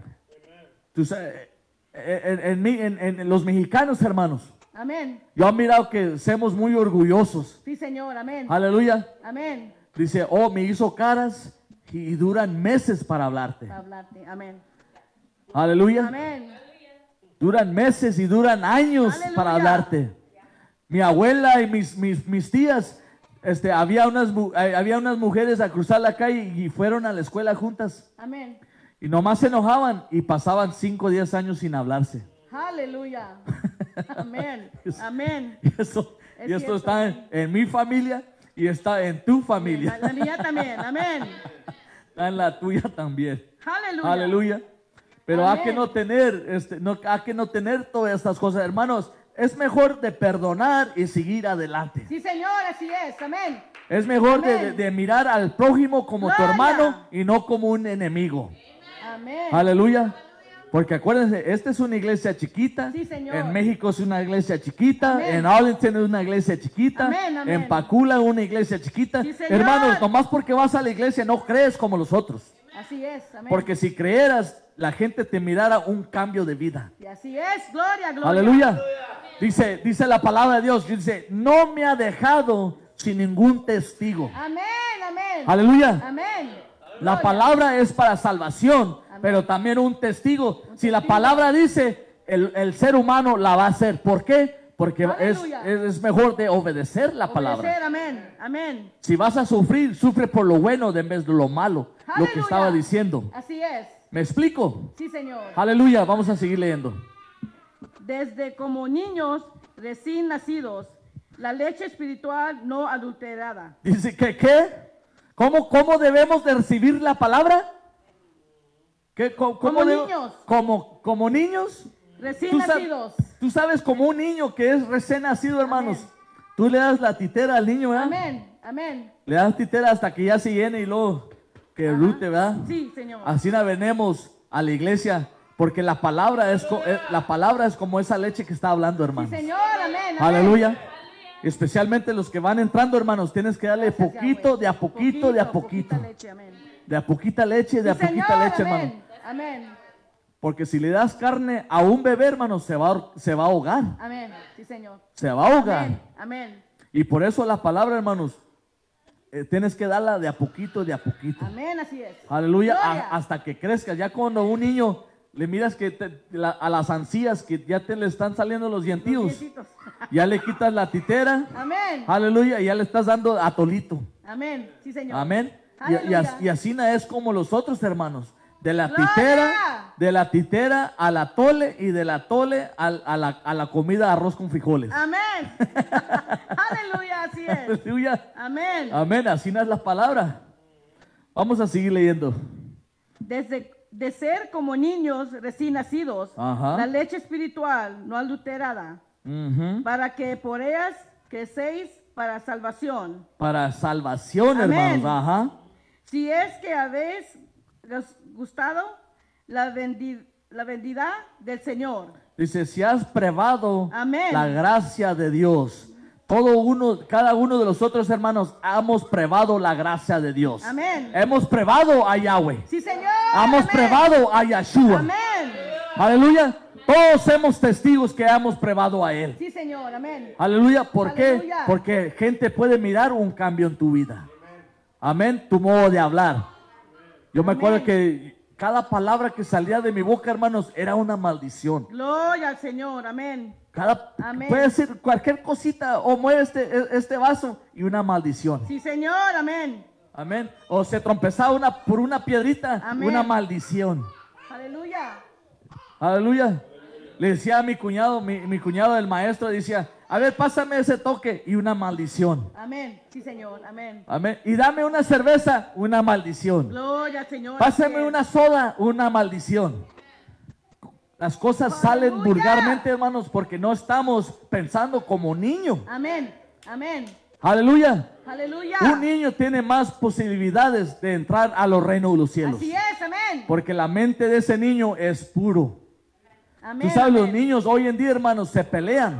Tú sabes, en, en mí- en- en los mexicanos, hermanos, Amén. yo he mirado que somos muy orgullosos. Sí, Señor, amén. Aleluya. Amén. Dice, oh, me hizo caras y duran meses para hablarte. Para hablarte. Amén. Aleluya. Amén. Duran meses y duran años Aleluya. para hablarte. Mi abuela y mis, mis, mis tías, este, había, unas, mu- eh, había unas mujeres a cruzar la calle y fueron a la escuela juntas. Amén. Y nomás se enojaban y pasaban cinco o diez años sin hablarse. Aleluya. Amén. Amén. Y, eso, Es y esto cierto. está en, en mi familia y está en tu familia. La, la mía también. Amén. Está en la tuya también. Aleluya. Aleluya. Pero hay Amén. que no tener, este, no, hay que no tener todas estas cosas, hermanos. Es mejor de perdonar y seguir adelante. Sí, Señor, así es. Amén. Es mejor de, Amén. de- de mirar al prójimo como tu Gloria. hermano y no como un enemigo. Amén. Aleluya. Porque acuérdense, esta es una iglesia chiquita. Sí, Señor. En México es una iglesia chiquita. Amén. En Arlington es una iglesia chiquita. Amén, amén. En Pacula una iglesia chiquita. Sí, Señor. Hermanos, nomás porque vas a la iglesia no crees como los otros. Así es. Amén. Porque si creyeras, la gente te mirara un cambio de vida. Y así es. Gloria, gloria. Aleluya. Dice, dice la palabra de Dios, dice, no me ha dejado sin ningún testigo. Amén, amén. Aleluya. Amén. La Gloria. palabra es para salvación, Amén. pero también un testigo. Un Si la testigo. palabra dice, el, el ser humano la va a hacer. ¿Por qué? Porque es, Aleluya. es, es mejor de obedecer la palabra. Obedecer, amén, amén. Si vas a sufrir, sufre por lo bueno de en vez de lo malo. Lo que Aleluya. estaba diciendo. Así es. ¿Me explico? Sí, Señor. Aleluya. Vamos a seguir leyendo. Desde como niños recién nacidos, la leche espiritual no adulterada. Dice que, ¿qué? ¿Cómo, cómo debemos de recibir la palabra? ¿Qué, cómo, cómo Como debo- niños. Como, como niños. Recién Tú, sab- nacidos. tú sabes, como un niño que es recién nacido, hermanos. Amén. Tú le das la titera al niño, ¿verdad? Amén, amén. Le das titera hasta que ya se llene y luego que Ajá. rute, ¿verdad? Sí, Señor. Así la venemos a la iglesia, porque la palabra es, co- eh, la palabra es como esa leche que está hablando, Sí, hermanos. Señor, amén. amén. Aleluya. Especialmente los que van entrando, hermanos, tienes que darle Gracias, poquito, Yahweh. de a poquito, de a poquita poquito. leche, amén. De a poquita leche, de a Sí, poquita Señor, leche, hermano. amén. Amén. Porque si le das carne a un bebé, hermano, se va, a- se va a ahogar. Amén. Sí, Señor. Se va a ahogar. Amén. Amén. Y por eso la palabra, hermanos, eh, tienes que darla de a poquito, de a poquito. Amén, así es. Aleluya. Gloria. A- hasta que crezca. Ya cuando un niño le miras que te- la- a las ansías que ya te le están saliendo los Los dientillos, dientitos. ya le quitas la titera. Amén. Aleluya. Y ya le estás dando atolito. Amén. Sí, Señor. Amén. Y, y, Aleluya. as- y así no es como los otros hermanos. De la ¡Gloria! titera, de la titera al atole y del atole al- a, la, a la comida arroz con frijoles. Amén. Aleluya, así es. Aleluya. Amén. Amén. Así no es la palabra. Vamos a seguir leyendo. Desde de ser como niños recién nacidos, Ajá. la leche espiritual no adulterada, Ujú. para que por ellas crecéis para salvación. Para salvación, Amén. hermanos. Ajá. Si es que habéis gus- gustado la, bendi- la bendita del Señor. Dice, si has probado Amén. la gracia de Dios, todo uno, cada uno de los otros hermanos, hemos probado la gracia de Dios. Amén. Hemos probado a Yahweh. Sí, Señor. Hemos Amén. probado a Yeshua. Amén. Aleluya. Todos somos testigos que hemos probado a Él. Sí, Señor. Amén. Aleluya. ¿Por qué? Aleluya. Porque gente puede mirar un cambio en tu vida. Amén. Tu modo de hablar. Yo me Amén. acuerdo que cada palabra que salía de mi boca, hermanos, era una maldición. Gloria al Señor. Amén. Cada, Amén. puede decir cualquier cosita o mueve este, este vaso y una maldición. Sí, Señor. Amén. Amén. O se trompezaba una, por una piedrita, Amén. una maldición. Aleluya. Aleluya. Le decía a mi cuñado, mi, mi cuñado del maestro, decía, a ver, pásame ese toque y una maldición. Amén. Sí, Señor. Amén. Amén. Y dame una cerveza, una maldición. Gloria al Señor. Pásame así es. una soda, una maldición. Las cosas salen Aleluya. vulgarmente, hermanos, porque no estamos pensando como niño. Amén. Amén. Aleluya. Aleluya. Un niño tiene más posibilidades de entrar a los reinos de los cielos. Así es. Amén. Porque la mente de ese niño es puro. Amén. Tú sabes, los amén. niños hoy en día, hermanos, se pelean.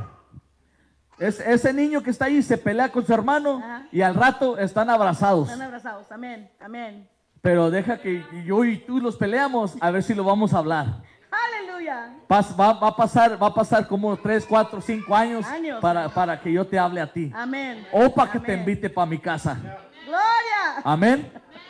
Es, ese niño que está ahí se pelea con su hermano Ajá. y al rato están abrazados. Están abrazados. Amén. Amén. Pero deja que yo y tú los peleamos a ver si lo vamos a hablar. Aleluya. Pas- va, va a pasar, va a pasar como tres, cuatro, cinco años, Años. Para, para que yo te hable a ti. Amén. O para que te Amén. invite para mi casa. Gloria. Amén.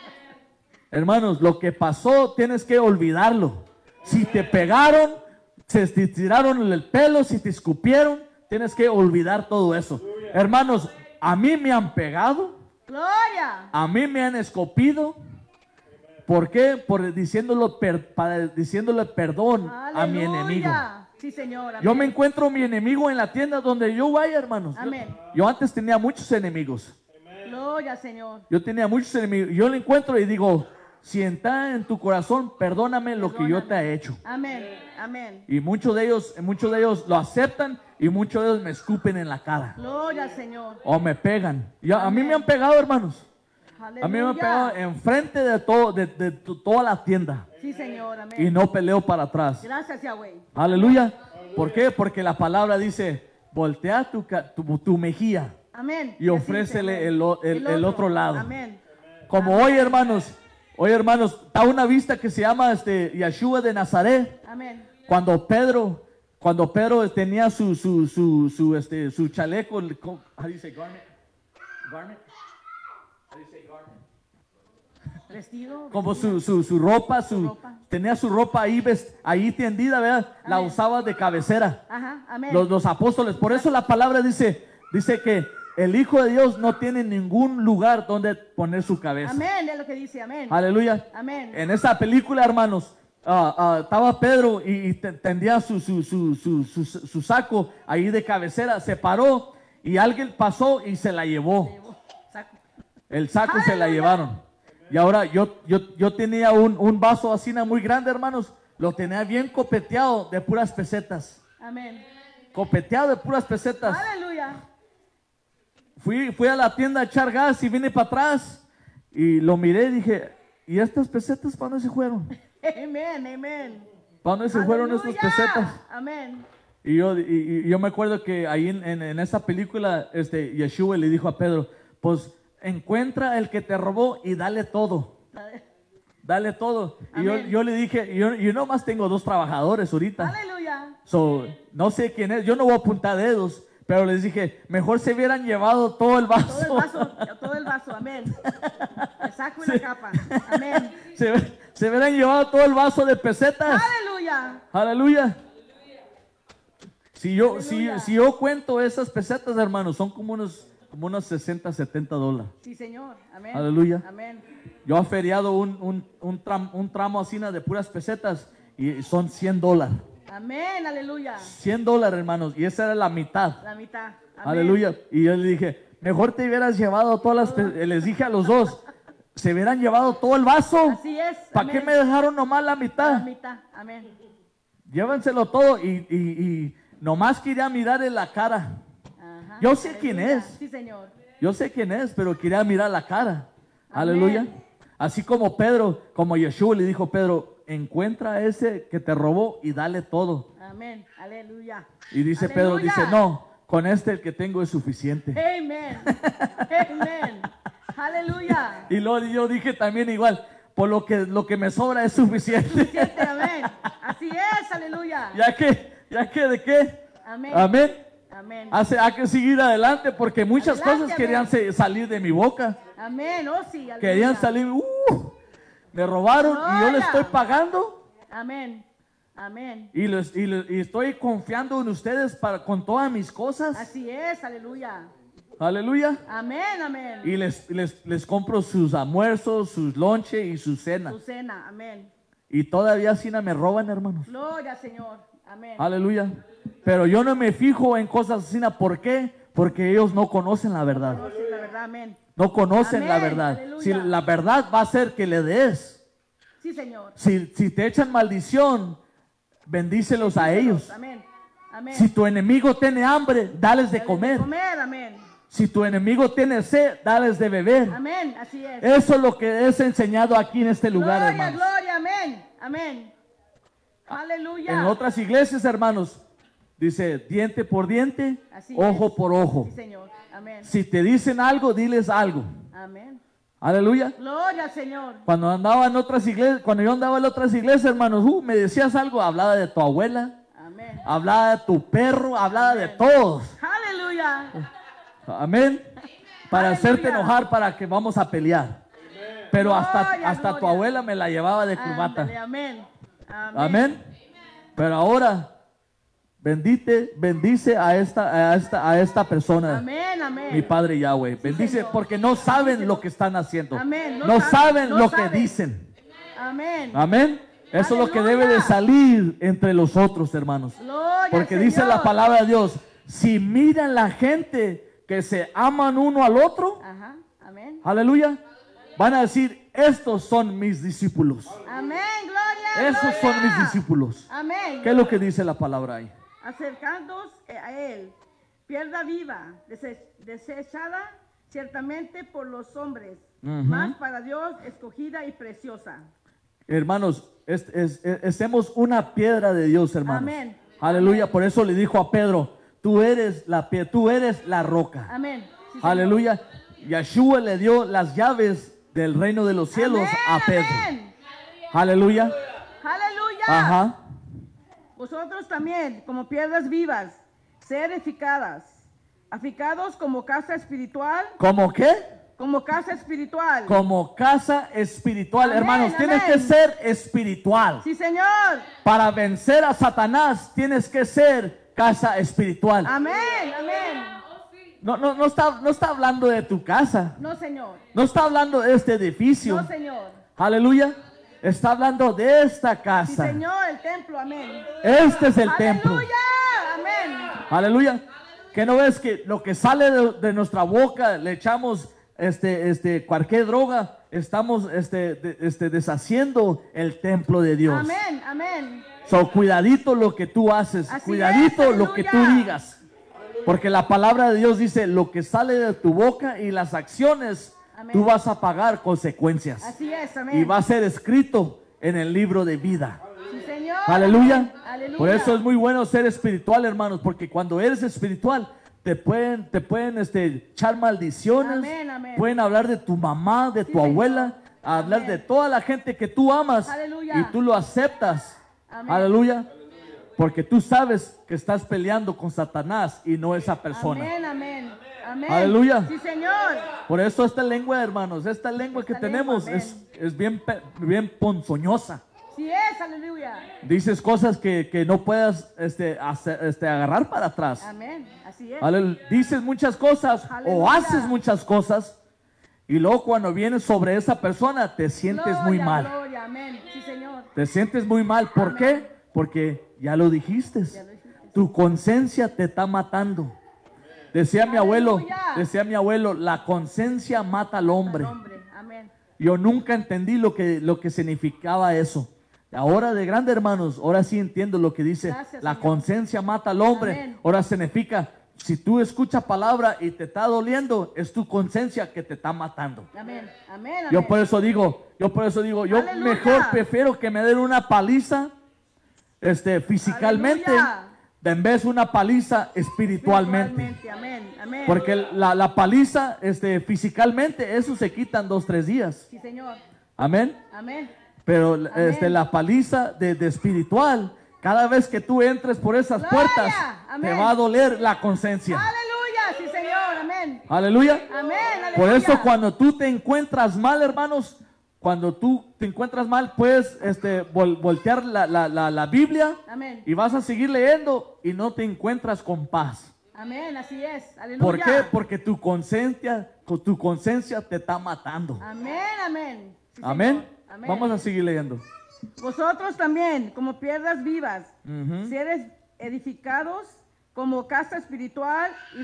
Hermanos, lo que pasó tienes que olvidarlo. Si te pegaron, se te tiraron el pelo, si te escupieron, tienes que olvidar todo eso. Hermanos, a mí me han pegado, Gloria. a mí me han escupido. ¿Por qué? Por diciéndole, per- para, diciéndole perdón a mi Aleluya. enemigo. Sí, Señor. Amén. Yo me encuentro mi enemigo en la tienda donde yo vaya, hermanos. Yo- Amén. Yo antes tenía muchos enemigos. Gloria, Señor. Yo tenía muchos enemigos. Yo lo encuentro y digo, si está en tu corazón, perdóname lo que yo te he hecho. Amén. Amén. Y muchos de ellos, muchos de ellos lo aceptan y muchos de ellos me escupen en la cara Gloria al Señor. o me pegan. Y a, a mí Amén. me han pegado, hermanos. Aleluya. A mí me han pegado enfrente de todo, de, de to- toda la tienda Sí, Señor. Amén. y no peleo para atrás. Gracias, Yahweh. Aleluya. ¿Por qué? Porque la palabra dice, voltea tu, ca- tu, tu mejilla. Amén. Y así, ofrécele Señor. el o- el- el otro lado. Amén. Como hoy, hermanos, hoy, hermanos, está una vista que se llama este, Yeshua de Nazaret. Amén. Cuando Pedro, cuando Pedro tenía su, su, su, su, este, su chaleco, el co- how do you say, garment? garment. Vestido. Como vestido. su, su, su ropa, su, ropa. tenía su ropa ahí, ves- ahí tendida, ¿verdad? La Amén. usaba de cabecera. Ajá, amén. Los, los apóstoles, por eso la palabra dice, dice que el Hijo de Dios no tiene ningún lugar donde poner su cabeza. Amén, es lo que dice, amén. Aleluya. Amén. En esa película, hermanos, ah, ah, estaba Pedro y, y te- tendía su, su, su, su, su, su saco ahí de cabecera, se paró y alguien pasó y se la llevó. Llevo, saco. El saco se la Aleluya. llevaron. Y ahora yo, yo, yo tenía un, un vaso así na, muy grande, hermanos. Lo tenía bien copeteado de puras pesetas. Amén. Copeteado de puras pesetas. Aleluya. Fui, fui a la tienda a echar gas y vine para atrás. Y lo miré y dije, ¿y estas pesetas para dónde se fueron? Amén, amén. ¿Para dónde se fueron estas Aleluya. pesetas? Amén. Y yo, y, y yo me acuerdo que ahí en, en, en esa película, este, Yeshua le dijo a Pedro, pues encuentra el que te robó y dale todo. Dale todo. Y yo, Amén. yo le dije, yo, yo nomás tengo dos trabajadores ahorita. Aleluya. So, no sé quién es, yo no voy a apuntar dedos, pero les dije, mejor se hubieran llevado todo el vaso. Todo el vaso, todo el vaso, amén. El saco y la capa. Amén. se, se hubieran llevado todo el vaso de pesetas. Aleluya. Aleluya. Si yo, si, Aleluya. si yo cuento esas pesetas, hermanos, son como unos, como unos sesenta, setenta dólares. Sí, Señor. Amén. Aleluya. Amén. Yo he feriado un, un, un, tram- un tramo así na, de puras pesetas y son cien dólares. Amén. Aleluya. cien dólares, hermanos, y esa era la mitad. La mitad. Amén. Aleluya. Y yo le dije, mejor te hubieras llevado todas las... pe-". Les dije a los dos, se hubieran llevado todo el vaso. Así es. ¿Para qué amén. me dejaron nomás la La mitad? mitad. Amén. Llévenselo todo y, y, y nomás quería mirar en la cara. Ajá. Yo sé quién Aleluya. es. Sí, Señor. Yo sé quién es, pero quería mirar la cara. Amén. Aleluya. Así como Pedro, como Yeshua le dijo a Pedro, encuentra a ese que te robó y dale todo. Amén. Aleluya. Y dice Pedro, Aleluya. dice, no, con este el que tengo es suficiente. Amén. Amén. Aleluya. Y luego yo dije también igual, por lo que, lo que me sobra es suficiente. Suficiente, amén. Así es, aleluya. ya que, ya que de qué. Amén. Amén. Amén. Hace, hay que seguir adelante porque muchas Adelante, cosas querían amén. se- salir de mi boca. Amén. Oh, sí, aleluya. Querían salir, uh, me robaron y yo le Gloria. estoy pagando Amén. Amén. y, les- y les- y estoy confiando en ustedes para, con todas mis cosas. Así es, aleluya. Aleluya. Amén, amén. Y les, les, les compro sus almuerzos, sus lonche y su cena. Tu cena, amén. Y todavía así no me roban, hermanos. Gloria, Señor. Amén. Aleluya. Pero yo no me fijo en cosas así. ¿Por qué? Porque ellos no conocen la verdad. Oh, sí, la verdad, amén. No conocen Amén. la verdad. Aleluya. Si la verdad va a ser que le des. Sí, Señor. Si, si te echan maldición, bendícelos a ellos. Amén. Amén. Si tu enemigo tiene hambre, dales de Dale comer. comer, amén. Si tu enemigo tiene sed, dales de beber. Amén, así es. Eso es lo que es enseñado aquí en este lugar, Gloria, hermanos. gloria, amén. Amén. Aleluya. En otras iglesias, hermanos, dice diente por diente, Así ojo es. por ojo. Sí, Señor. Amén. Si te dicen algo, diles algo. Amén. Aleluya. Gloria al Señor. Cuando andaba en otras iglesias, cuando yo andaba en otras iglesias, hermanos, uh, me decías algo, hablaba de tu abuela, Amén. hablaba de tu perro, hablaba de todos. Aleluya. Amén. Para Aleluya. hacerte enojar para que vamos a pelear. Pero hasta, Gloria, hasta tu gloria. abuela me la llevaba de corbata. Ándale, amén. Amén. Amén. Pero ahora, bendite, bendice a esta, a esta, a esta persona. Amén, amén. Mi Padre Yahweh, bendice Señor. porque no saben lo que están haciendo. Amén, no No saben, saben no lo que saben. dicen. Amén. Amén. Eso es lo que Aleluya. debe de salir entre los otros, hermanos. Gloria Porque al dice Señor. la palabra de Dios, si miran la gente que se aman uno al otro, Ajá. Amén. aleluya, van a decir, estos son mis discípulos. Amén. Gloria. Esos gloria. son mis discípulos. Amén. ¿Qué es lo que dice la palabra ahí? Acercándoos a él, piedra viva, dese- desechada ciertamente por los hombres, Ujú. mas para Dios escogida y preciosa. Hermanos, es, es- es- estemos una piedra de Dios, hermanos. Amén. Aleluya. Amén. Por eso le dijo a Pedro, tú eres la pie- tú eres la roca. Amén. Sí, Señor. Aleluya. Yeshua le dio las llaves del reino de los cielos Amén, a Pedro. amén. Aleluya. Aleluya. Ajá. Vosotros también, como piedras vivas, sed edificadas edificados como casa espiritual, ¿Cómo qué? como casa espiritual. Como casa espiritual. Amén, Hermanos, tienes amén. que ser espiritual. Sí, Señor. Para vencer a Satanás tienes que ser casa espiritual. Amén, amén. No, no, no está, no está hablando de tu casa. No, Señor. No está hablando de este edificio. No, Señor. Aleluya. Está hablando de esta Sí, casa. Señor, el templo, amén. Este es el templo. Aleluya, amén. Aleluya. Que no ves que lo que sale de, de nuestra boca le echamos este, este, cualquier droga. Estamos este, de- este, deshaciendo el templo de Dios. Amén, amén. So, cuidadito lo que tú haces, Así cuidadito es, lo que tú aleluya. digas. Porque la palabra de Dios dice, lo que sale de tu boca y las acciones, Amén. tú vas a pagar consecuencias. Así es, amén. Y va a ser escrito en el libro de vida. Sí, Señor. Aleluya. Aleluya. Por eso es muy bueno ser espiritual, hermanos, porque cuando eres espiritual, te pueden, te pueden este, echar maldiciones, Amén, amén. pueden hablar de tu mamá, de Sí, tu Señor. abuela, hablar Amén. de toda la gente que tú amas Aleluya. y tú lo aceptas. Amén. Aleluya. Porque tú sabes que estás peleando con Satanás y no esa persona. Amén, amén. Amén. Aleluya. Sí, Señor. Por eso esta lengua, hermanos, esta lengua que Esta tenemos lengua, es, es bien, pe- bien ponzoñosa. Sí es, aleluya. Dices cosas que, que no puedas este, hacer- este, agarrar para atrás. Amén. Así es. Alel- Dices muchas cosas o Aleluya. haces muchas cosas y luego cuando vienes sobre esa persona te sientes Gloria, muy mal. Gloria, amén. Sí, Señor. Te sientes muy mal. ¿Por Amén. qué? Porque ya lo dijiste. Ya lo dijiste. Tu conciencia te está matando. Decía mi abuelo, Aleluya. decía mi abuelo, la conciencia mata al hombre. Al hombre. Amén. Yo nunca entendí lo que, lo que significaba eso. Ahora de grande, hermanos, ahora sí entiendo lo que dice. Gracias, La Señor. conciencia mata al hombre. Amén. Ahora significa, si tú escuchas palabra y te está doliendo, es tu conciencia que te está matando. Amén. Amén. Yo amén. por eso digo, yo por eso digo, yo Aleluya. mejor prefiero que me den una paliza, este, físicamente, Aleluya. de en vez de una paliza espiritualmente. Espiritualmente, amén. Amén. Porque la, la paliza, este, físicamente, eso se quitan dos, tres días. Sí, Señor. Amén. Amén. Pero este, la paliza de, de espiritual, cada vez que tú entres por esas Gloria. puertas, Amén. te va a doler la conciencia. Aleluya. Sí, Señor. Amén. Aleluya. Amén. Aleluya. Por eso cuando tú te encuentras mal, hermanos, cuando tú te encuentras mal, puedes este, vol- voltear la, la, la, la Biblia Amén. y vas a seguir leyendo y no te encuentras con paz. Amén. Así es. Aleluya. ¿Por qué? Porque tu conciencia, tu conciencia te está matando. Amén. Amén. Sí, Amén. Señor. Amén. Vamos a seguir leyendo. Vosotros también, como piedras vivas, Ujú. seres edificados como casa espiritual y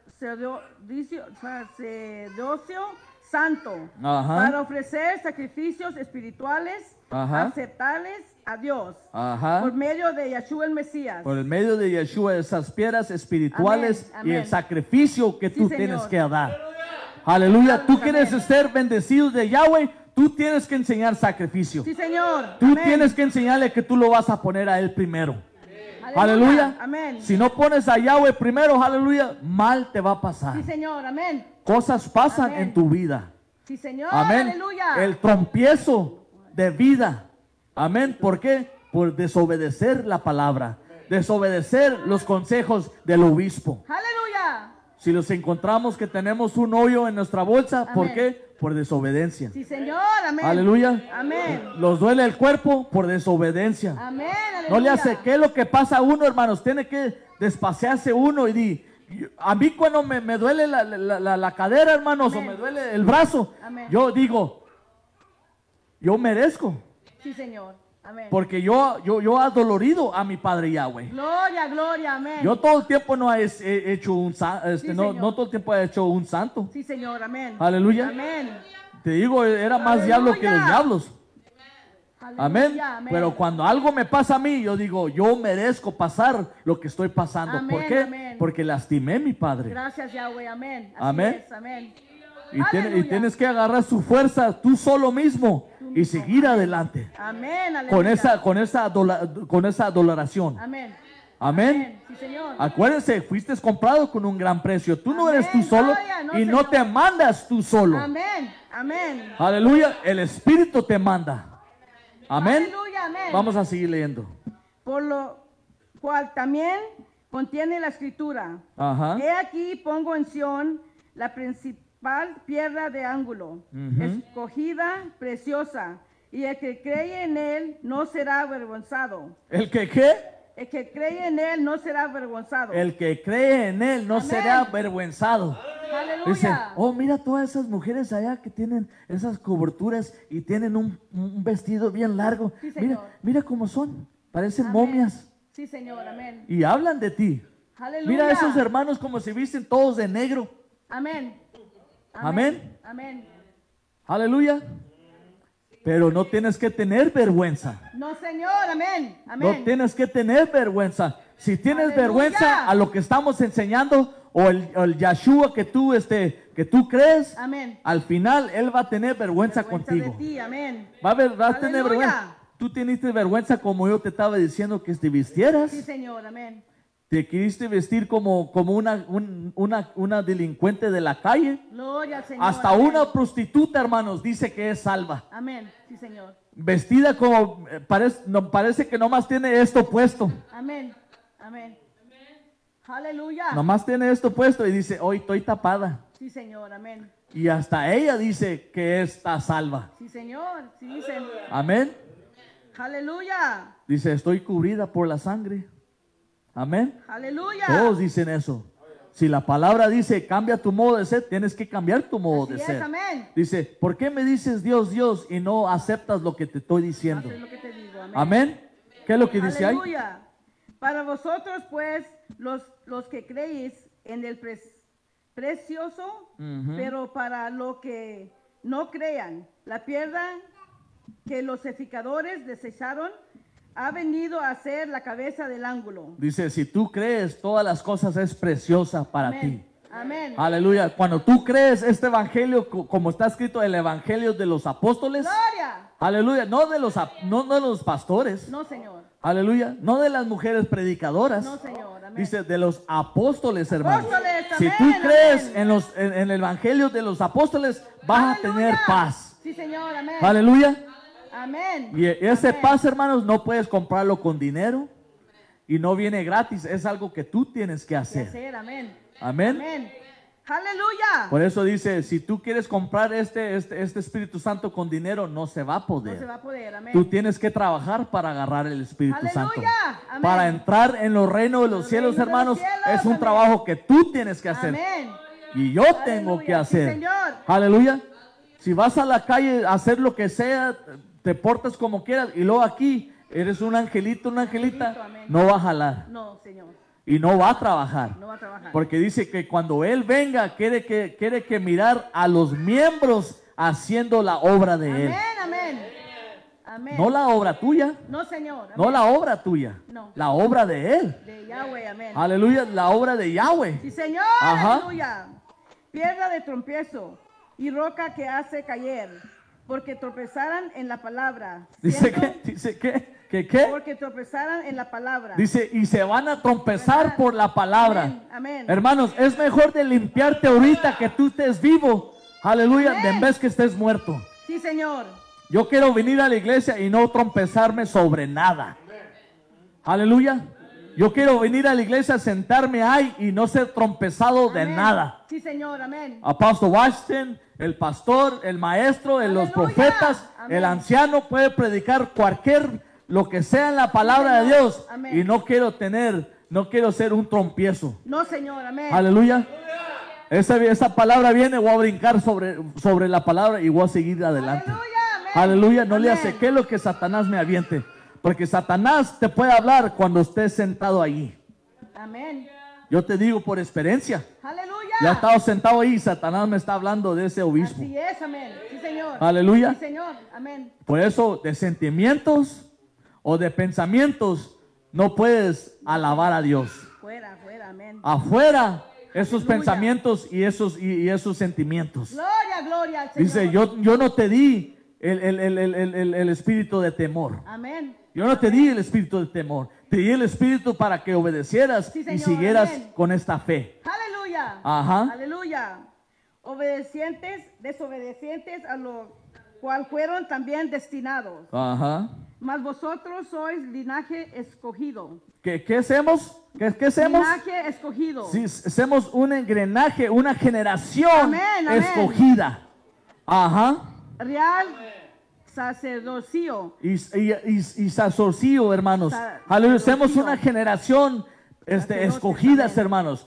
sacerdocio, sacerdocio santo, Ajá. para ofrecer sacrificios espirituales Ajá. aceptables a Dios Ajá. por medio de Yeshua el Mesías. Por el medio de Yeshua, esas piedras espirituales Amén, y el amén. sacrificio que Sí, tú Señor. tienes que dar. Aleluya. Tú Amén. quieres ser bendecido de Yahweh, tú tienes que enseñar sacrificio. Sí, Señor. Tú Amén. tienes que enseñarle que tú lo vas a poner a Él primero. Aleluya. Amén. Si no pones a Yahweh primero, aleluya, mal te va a pasar. Sí, Señor. Amén. Cosas pasan Amén. en tu vida. Sí, Señor. Amén. Aleluya. El trompiezo de vida. Amén. ¿Por qué? Por desobedecer la palabra. Desobedecer los consejos del obispo. Aleluya. Si los encontramos que tenemos un hoyo en nuestra bolsa, ¿por Amén. qué? Por desobediencia. Sí, Señor. Amén. Aleluya. Amén. Los duele el cuerpo por desobediencia. Amén. Aleluya. No le hace, ¿qué es lo que pasa a uno, hermanos? Tiene que despaciarse uno y di, a mí cuando me, me duele la, la- la- la cadera, hermanos, Amén. o me duele el brazo, Amén. yo digo, yo merezco, Sí, Señor. Amén. porque yo, yo, yo adolorido a mi Padre Yahweh. Gloria, gloria, amén. Yo todo el tiempo no he, he hecho un sa- este, Sí, no, Señor. no todo el tiempo he hecho un santo. Sí, Señor, amén. Aleluya. Amén. Te digo, era más Aleluya. diablo que los diablos. Aleluya, Amén. amén. Pero cuando algo me pasa a mí, yo digo, yo merezco pasar lo que estoy pasando. Amén, ¿Por qué? amén. Porque lastimé a mi Padre. Gracias, Yahweh, amén. Así Amén. es, amén. Y, tiene- y Aleluya. tienes que agarrar su fuerza tú solo mismo y seguir adelante. Amén, aleluya. Con esa, con esa, dola- con esa adoración. Amén. Amén. Sí, Señor. Acuérdense, fuiste comprado con un gran precio. Tú no Amén, eres tú solo gloria, no, y no Señor. te mandas tú solo. Amén. Amén. Aleluya. El Espíritu te manda. Amén. Aleluya, amén. Vamos a seguir leyendo. Por lo cual también contiene la escritura. Ajá. He aquí pongo en Sión la principal piedra de ángulo, Ujú. escogida, preciosa, y el que cree en él no será avergonzado. ¿El que qué? El que cree en él no será avergonzado. El que cree en él no Amén. será avergonzado. Dice, Aleluya. oh, mira todas esas mujeres allá que tienen esas coberturas y tienen un, un vestido bien largo. Sí, mira, Señor. mira cómo son, parecen Amén. momias Sí, Señor, amén. y hablan de ti. Aleluya. Mira esos hermanos como se visten todos de negro. Amén. Amén. Amén. Aleluya. Pero no tienes que tener vergüenza. No, Señor, amén. No Amén. tienes que tener vergüenza. Si tienes Aleluya. vergüenza a lo que estamos enseñando o el, o el Yahshua que tú, este, que tú crees, Amén. al final él va a tener vergüenza, Vergüenza contigo. de ti, amén. Va a, ver, va a tener Aleluya. vergüenza. Tú teniste vergüenza como yo te estaba diciendo que te vistieras. Sí, Señor, amén. Te quisiste vestir como, como una, un- una, una delincuente de la calle. Gloria al Señor. Hasta amén. una prostituta, hermanos, dice que es salva. Amén. Sí, Señor. Vestida como, eh, parece, no, parece que nomás tiene esto puesto. Amén. Amén. Aleluya. Nomás tiene esto puesto y dice, hoy estoy tapada. Sí, Señor, amén. Y hasta ella dice que está salva. Sí, Señor. Sí, dicen. Amén. Aleluya. Dice, estoy cubrida por la sangre. Amén. Aleluya. Todos dicen eso. Si la palabra dice, cambia tu modo de ser, tienes que cambiar tu modo Así de es, ser. amén. Dice, ¿por qué me dices Dios, Dios y no aceptas lo que te estoy diciendo? Eso es lo que te digo, amén. Amén. ¿Qué es lo que dice ahí? Aleluya. Para vosotros, pues, los, los que creéis en el pre- precioso, Ujú. pero para lo que no crean, la piedra que los edificadores desecharon ha venido a ser la cabeza del ángulo. Dice, si tú crees, todas las cosas es preciosa para Amén. ti. Amén. Aleluya. Cuando tú crees este evangelio, co- como está escrito el evangelio de los apóstoles, Gloria. aleluya, no de los, ap- no, no de los pastores, No, Señor. aleluya, no de las mujeres predicadoras, No, Señor. Amén. dice de los apóstoles, hermanos. Apóstoles, Si amén, tú crees amén. en, los, en, en el evangelio de los apóstoles, vas a Aleluya. tener paz. Sí, Señor. Amén. Aleluya. Amén. Y ese Amén. paz, hermanos, no puedes comprarlo con dinero y no viene gratis, es algo que tú tienes que Que hacer. hacer, amén. Amén. Amén. Aleluya. Por eso dice, si tú quieres comprar este, este, este Espíritu Santo con dinero, no se va a No poder. se va a poder, amén. Tú tienes que trabajar para agarrar el Espíritu Aleluya. Santo. Amén. Para entrar en los reinos de los Los cielos, reinos de los hermanos, cielos, es un amén. trabajo que tú tienes que hacer. Amén. Y yo tengo Aleluya, que sí, hacer. Señor. Aleluya. Si vas a la calle a hacer lo que sea, te portas como quieras, y luego aquí eres un angelito, una angelita, Angelito, amén. no va a jalar No, Señor. y no va a trabajar. No va a trabajar. Porque dice que cuando Él venga, quiere que, quiere que mirar a los miembros haciendo la obra de Él. Amén, amén. Amén. No la obra tuya, No, Señor. Amén. no la obra tuya, No. la obra de Él. De Yahweh, amén. Aleluya, la obra de Yahweh. Sí, Señor. Ajá. Aleluya. Piedra de tropiezo y roca que hace caer, porque tropezaran en la palabra. Dice siendo- que, dice que, que qué? Porque tropezaran en la palabra. Dice, y se van a trompezar por la palabra. Amén, amén. Hermanos, es mejor de limpiarte ahorita que tú estés vivo. Aleluya, Amén. de en vez que estés muerto. Sí, Señor. Yo quiero venir a la iglesia y no trompezarme sobre nada. Aleluya. Yo quiero venir a la iglesia, sentarme ahí y no ser trompezado de Amén. nada. Sí, Señor. Amén. Apóstol Washington, el pastor, el maestro, el- los Aleluya. profetas, Amén. el anciano puede predicar cualquier, lo que sea en la palabra de Señor. Dios. Amén. Y no quiero tener, no quiero ser un trompiezo. No, Señor. Amén. Aleluya. Esa, esa palabra viene, voy a brincar sobre, sobre la palabra y voy a seguir adelante. Aleluya. Amén. Aleluya, no le Amén. hace que lo que Satanás me aviente. Porque Satanás te puede hablar cuando estés sentado ahí. Amén. Yo te digo por experiencia. Aleluya. Ya he estado sentado ahí y Satanás me está hablando de ese obispo. Así es. Amén. Sí, Señor. Aleluya. Sí, Señor. Amén. Por eso de sentimientos o de pensamientos no puedes alabar a Dios. Fuera, fuera. Amén. Afuera esos Aleluya. pensamientos y esos, y, y esos sentimientos. Gloria, gloria al Señor. Dice, yo, yo no te di el, el- el- el- el- el- el espíritu de temor. Amén. Yo no te di el espíritu de temor. Te di el espíritu para que obedecieras Sí, y Señor, siguieras amén. con esta fe. Aleluya. Ajá. Aleluya. Obedecientes, desobedecientes a lo cual fueron también destinados. Ajá. Mas vosotros sois linaje escogido. ¿Qué, qué hacemos? ¿Qué, qué hacemos? Linaje escogido. Sí, hacemos un engranaje, una generación Amén, amén. escogida. Ajá. Real sacerdocio. Y, y, y, y sacerdocio, hermanos. Sa- Aleluya. Somos sacerdocio. una generación este, Sacerdotes, escogidas, amén. hermanos.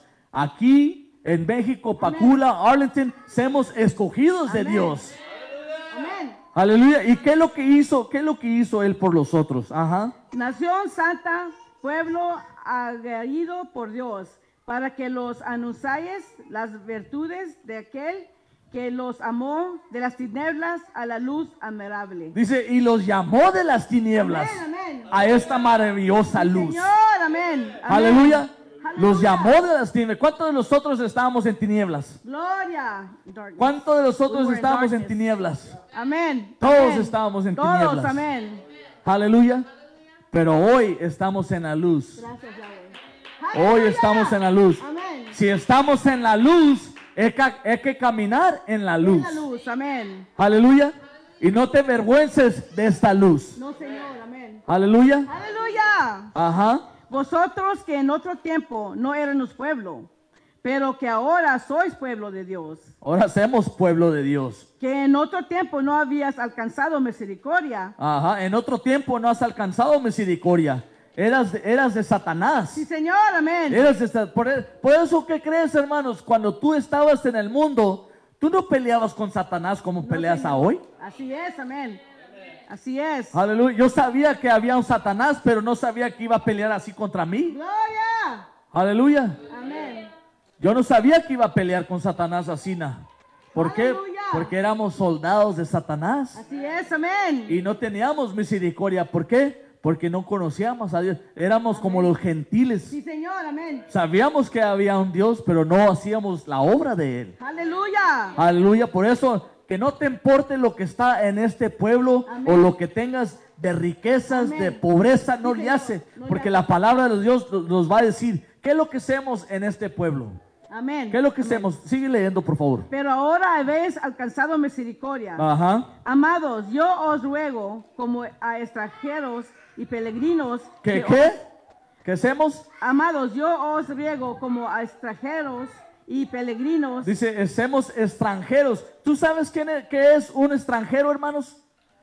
Aquí en México, Pacula, Arlington, somos escogidos de Amén. Dios. Amén. Aleluya. ¿Y qué es lo que hizo? ¿Qué es lo que hizo Él por los otros? Ajá. Nación santa, pueblo aguerrido por Dios, para que los anunciáis las virtudes de aquel que los amó de las tinieblas a la luz admirable. Dice, y los llamó de las tinieblas Amén, amén. a esta maravillosa luz. Señor, amén. Amén. Aleluya. Los Aleluya. llamó de las tinieblas. ¿Cuántos de nosotros estábamos en tinieblas? Gloria. Darkness. ¿Cuántos de nosotros We were in estábamos en darkness. tinieblas? Amén. Todos Amén. estábamos en Todos, tinieblas. amén. Aleluya. Pero hoy estamos en la luz. Gracias, Yahweh. Hoy Aleluya. estamos en la luz. Amén. Si estamos en la luz, hay que, hay que caminar en la En luz. la luz, amén. Aleluya. Y no te avergüences de esta luz. No, Señor, amén. Aleluya. Aleluya. Ajá. Vosotros que en otro tiempo no éramos pueblo, pero que ahora sois pueblo de Dios, Ahora somos pueblo de Dios. que en otro tiempo no habías alcanzado misericordia. Ajá. En otro tiempo no has alcanzado misericordia. Eras de, eras de Satanás. Sí, Señor, amén. Eras de Sa- por, e- por eso que crees, hermanos, cuando tú estabas en el mundo, tú no peleabas con Satanás como No, peleas Señor. a hoy. Así es, amén. Así es. Aleluya. Yo sabía que había un Satanás, pero no sabía que iba a pelear así contra mí. Gloria. Aleluya. Amén. Yo no sabía que iba a pelear con Satanás así, na. ¿Por qué? Aleluya. Porque éramos soldados de Satanás Así es, amén. y no teníamos misericordia. ¿Por qué? Porque no conocíamos a Dios. Éramos como los gentiles. Sí, Señor, amén. Sabíamos que había un Dios, pero no hacíamos la obra de Él. Aleluya. Aleluya. Por eso, que no te importe lo que está en este pueblo Amén. o lo que tengas de riquezas, Amén. de pobreza, no Sí, le Señor. hace. No le Porque hace. la palabra de Dios nos- nos va a decir, ¿qué es lo que hacemos en este pueblo? Amén. ¿Qué es lo que Amén. hacemos? Sigue leyendo, por favor. Pero ahora habéis alcanzado misericordia. Ajá. Amados, yo os ruego, como a extranjeros y peregrinos, ¿Qué? que ¿Qué? os- ¿Qué hacemos? amados, yo os ruego, como a extranjeros y peregrinos, Dice, hacemos extranjeros. ¿Tú sabes quién es, qué es un extranjero, hermanos?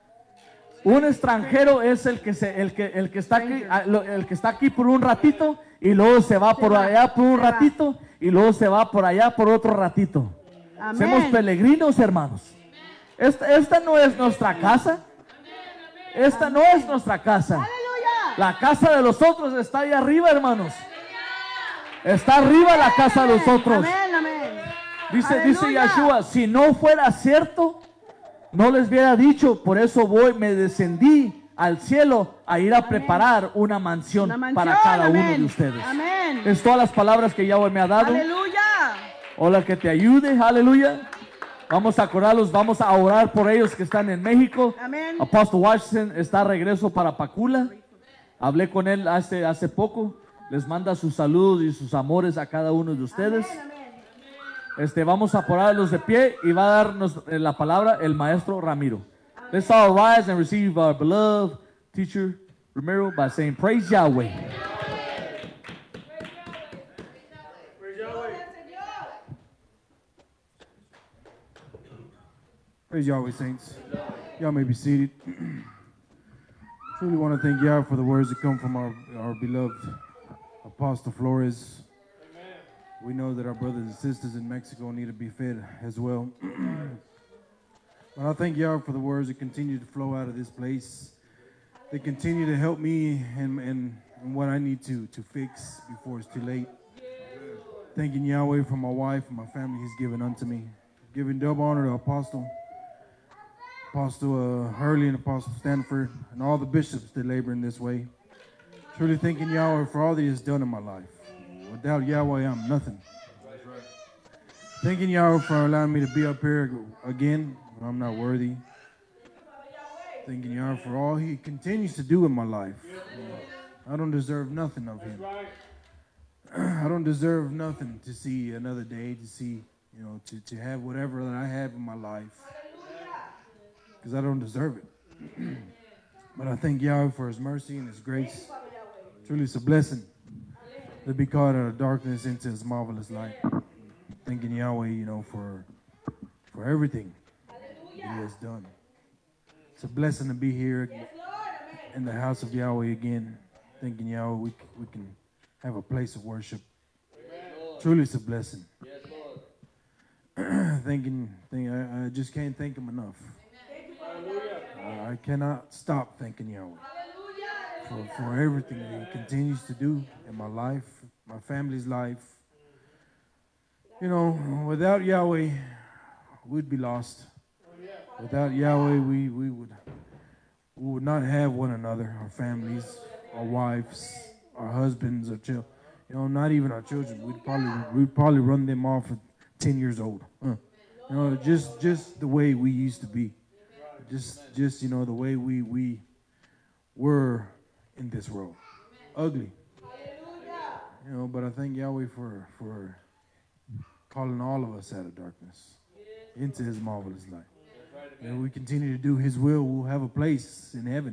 Un extranjero es el que se, el que, el que está aquí, ah, lo- el que está aquí por un ratito y luego se va por va, allá por un se va. ratito y luego se va por allá por otro ratito. amén. Somos peregrinos, hermanos. Esta, esta no es nuestra casa. Esta no es nuestra casa. Aleluya. La casa de los otros está ahí arriba, hermanos. Está arriba la casa de los otros. Amén, amén. Dice, dice Aleluya. Yeshua, si no fuera cierto, no les hubiera dicho, por eso voy, me descendí al cielo a ir a preparar una mansión, Una mansión, para cada uno amén. de ustedes. Amén. Es todas las palabras que Yahweh me ha dado. Aleluya. Hola, que te ayude, aleluya. Vamos a acordarlos, vamos a orar por ellos que están en México. Amén. Apostle Washington está a regreso para Pacula. Hablé con él hace, hace poco. Les manda sus saludos y sus amores a cada uno de ustedes. Amén, amén. Este, vamos a ponerlos de pie y va a darnos eh, la palabra el maestro Ramiro. Let's all rise and receive our beloved teacher Ramiro by saying, praise Yahweh. Praise Yahweh, saints. Y'all may be seated. Truly want to thank Yah for the words that come from our, our beloved Apostle Flores. We know that our brothers and sisters in Mexico need to be fed as well. But I thank Yah for the words that continue to flow out of this place. They continue to help me in, in, in what I need to, to fix before it's too late. Thanking Yahweh for my wife and my family He's given unto me. Giving double honor to Apostle. Apostle uh, Hurley and Apostle Stanford and all the bishops that labor in this way. Truly thanking Yahweh for all that He has done in my life. Without Yahweh, I'm nothing. Thanking Yahweh for allowing me to be up here again when I'm not worthy. Thanking Yahweh for all He continues to do in my life. I don't deserve nothing of Him. I don't deserve nothing to see another day, to see, you know, to, to have whatever that I have in my life. Because I don't deserve it. But I thank Yahweh for his mercy and his grace. Truly it's a blessing to be called out of darkness into his marvelous light. Thanking Yahweh, you know, for for everything that he has done. It's a blessing to be here in the house of Yahweh again. Thanking Yahweh we, we can have a place of worship. Truly it's a blessing. thinking, thinking I, I just can't thank him enough. Uh, I cannot stop thanking Yahweh for, for everything that he continues to do in my life, my family's life. You know, without Yahweh, we'd be lost. Without Yahweh, we, we would we would not have one another, our families, our wives, our husbands, our children. You know, not even our children. We'd probably we'd probably run them off at ten years old. Huh. You know, just just the way we used to be. Just just you know the way we we were in this world. Ugly. You know, but I thank Yahweh for for calling all of us out of darkness into his marvelous light. And we continue to do his will, we'll have a place in heaven.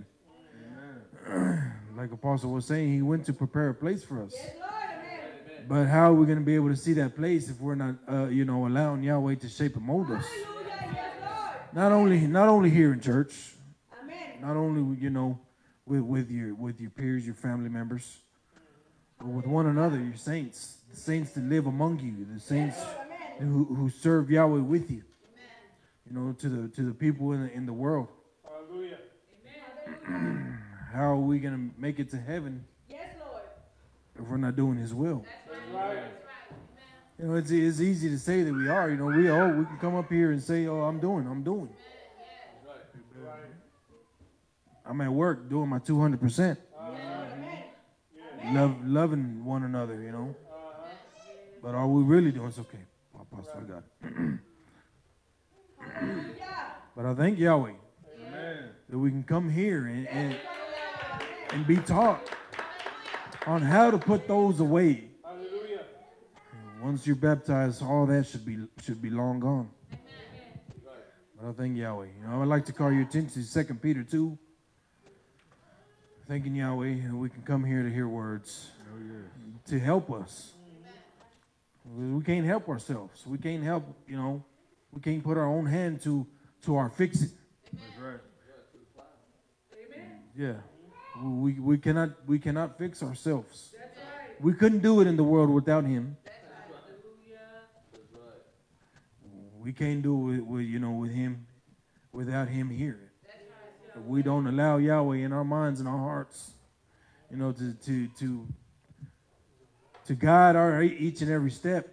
Like Apostle was saying, he went to prepare a place for us. But how are we going to be able to see that place if we're not, uh, you know, allowing Yahweh to shape and mold us? Not only, not only here in church, not only, you know, with, with your with your peers, your family members, but with one another, your saints, the saints that live among you, the saints who, who serve Yahweh with you. You know, to the to the people in the, in the world. Hallelujah. How are we going to make it to heaven? Yes, Lord. If we're not doing his will? That's right. You know, it's it's easy to say that we are. You know, we oh we can come up here and say, oh, I'm doing, I'm doing. That's right. I'm at work doing my two hundred percent. Love loving one another, you know. But are we really doing it's okay? Apostle, I got it. But I thank Yahweh Amen. That we can come here and, and, and be taught on how to put those away. Hallelujah. Once you're baptized, all that should be should be long gone. But I thank Yahweh. You know, I'd like to call your attention to Second Peter two. Thanking Yahweh, and we can come here to hear words oh, yes. to help us. We can't help ourselves. We can't help, you know. We can't put our own hand to to our fixing. That's right. Yeah, we we cannot we cannot fix ourselves. That's right. We couldn't do it in the world without him. That's right. We can't do it with you know with him without him here. If we don't allow Yahweh in our minds and our hearts, you know, to to to to guide our each and every step.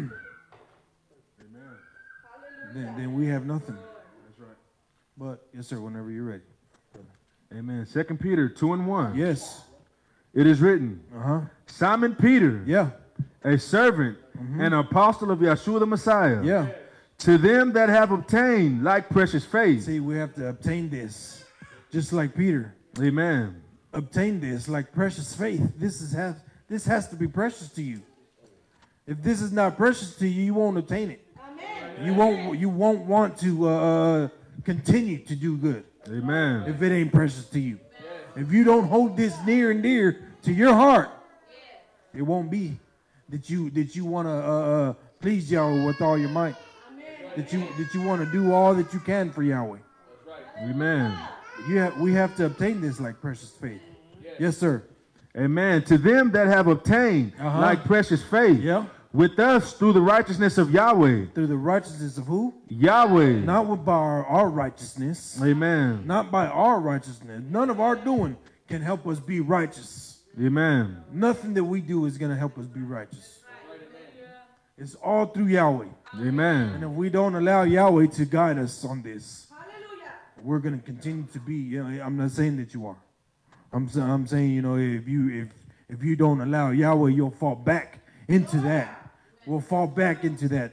Then, then we have nothing. That's right. But, yes, sir, whenever you're ready. Amen. Second Peter two and one. Yes. It is written, uh-huh. Simon Peter, yeah, a servant mm-hmm. and apostle of Yeshua the Messiah, yeah, to them that have obtained like precious faith. See, we have to obtain this, just like Peter. Amen. Obtain this like precious faith. This is has this has to be precious to you. If this is not precious to you, you won't obtain it. You won't you won't want to uh, continue to do good. Amen. If it ain't precious to you. If you don't hold this near and dear to your heart, it won't be that you that you want to uh, please Yahweh with all your might. That you that you want to do all that you can for Yahweh. Amen. You have we have to obtain this like precious faith. Yes, sir. Amen. To them that have obtained uh-huh. like precious faith. Yeah. With us through the righteousness of Yahweh. Through the righteousness of who? Yahweh. Not with by our, our righteousness. Amen. Not by our righteousness. None of our doing can help us be righteous. Amen. Nothing that we do is going to help us be righteous. It's all through Yahweh. Amen. And if we don't allow Yahweh to guide us on this, we're going to continue to be, you know, I'm not saying that you are. I'm, I'm saying, you know, if you, if, if you don't allow Yahweh, you'll fall back into that. We'll fall back into that,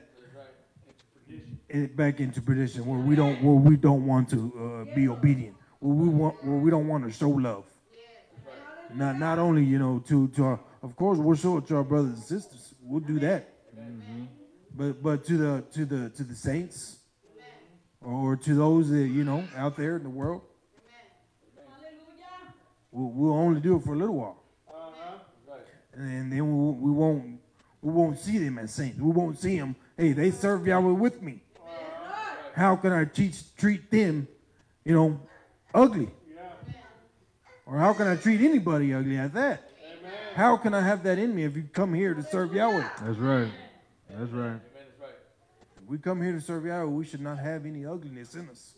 back into perdition, where we don't, where we don't want to uh, be obedient, where we want, where we don't want to show love. Not, not only you know to to our, of course we'll show it to our brothers and sisters. We'll do that, mm-hmm. but but to the to the to the saints, or to those that you know out there in the world, we'll, we'll only do it for a little while. And then we, we won't we won't see them as saints. We won't see them, hey, they serve Yahweh with me. How can I teach, treat them, you know, ugly? Or how can I treat anybody ugly at that? How can I have that in me if you come here to serve Yahweh? That's right. That's right. If we come here to serve Yahweh, we should not have any ugliness in us.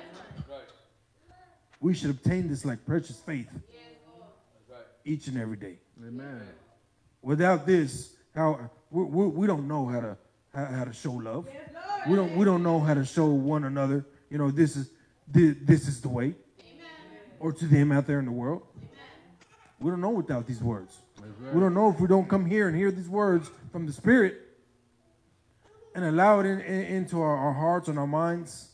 We should obtain this like precious faith each and every day. Amen. Without this, how we, we, we don't know how to how, how to show love. We don't we don't know how to show one another. You know, this is this, this is the way. Or to them out there in the world. We don't know without these words. Right. We don't know if we don't come here and hear these words from the Spirit and allow it in, in, into our, our hearts and our minds.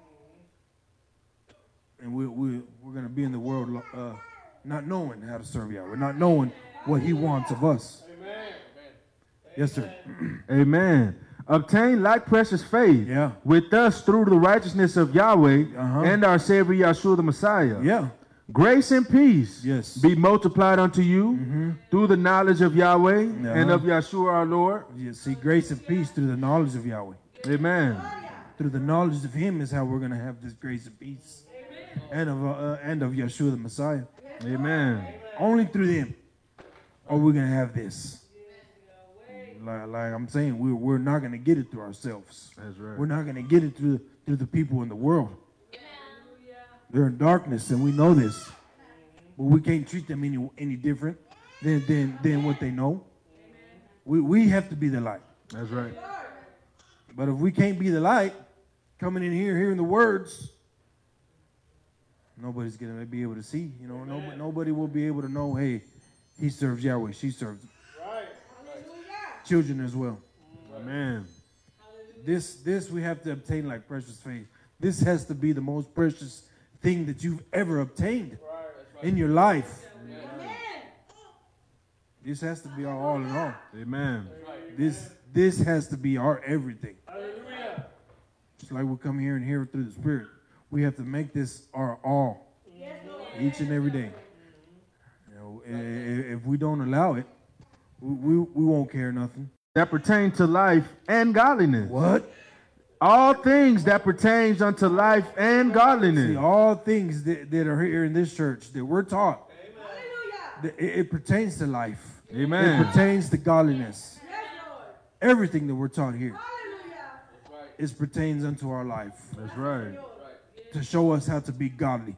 And we, we, we're going to be in the world uh, not knowing how to serve Yahweh, not knowing what He wants of us. Amen. Yes, sir. Amen. Obtain like precious faith yeah. with us through the righteousness of Yahweh uh-huh. and our Savior Yeshua the Messiah. Yeah. Grace and peace yes. be multiplied unto you mm-hmm. through the knowledge of Yahweh uh-huh. and of Yeshua our Lord. Yeah, see, grace and peace through the knowledge of Yahweh. Amen. Through the knowledge of Him is how we're going to have this grace and peace. And of, uh, and of Yeshua the Messiah. Amen. Only through them are we going to have this. Like, like I'm saying, we're, we're not going to get it through ourselves. That's right. We're not going to get it through, through the people in the world. They're in darkness, and we know this. But we can't treat them any any different than, than, than what they know. We, we have to be the light. That's right. But if we can't be the light, coming in here, hearing the words, nobody's going to be able to see. You know, nobody, nobody will be able to know, hey, he serves Yahweh, she serves right. children as well. Amen. This, this we have to obtain like precious faith. This has to be the most precious thing that you've ever obtained right, right. in your life. Amen. This has to be our all in all. Amen. This this has to be our everything. Hallelujah. Just like we come here and hear it through the Spirit, we have to make this our all, yes, each and every day. You know, if we don't allow it, we we won't care nothing. That pertain to life and godliness. What? All things that pertains unto life and godliness. See, all things that, that are here in this church that we're taught, that it, it pertains to life. Amen. It pertains to godliness. Everything that we're taught here is pertains unto our life. That's right. To show us how to be godly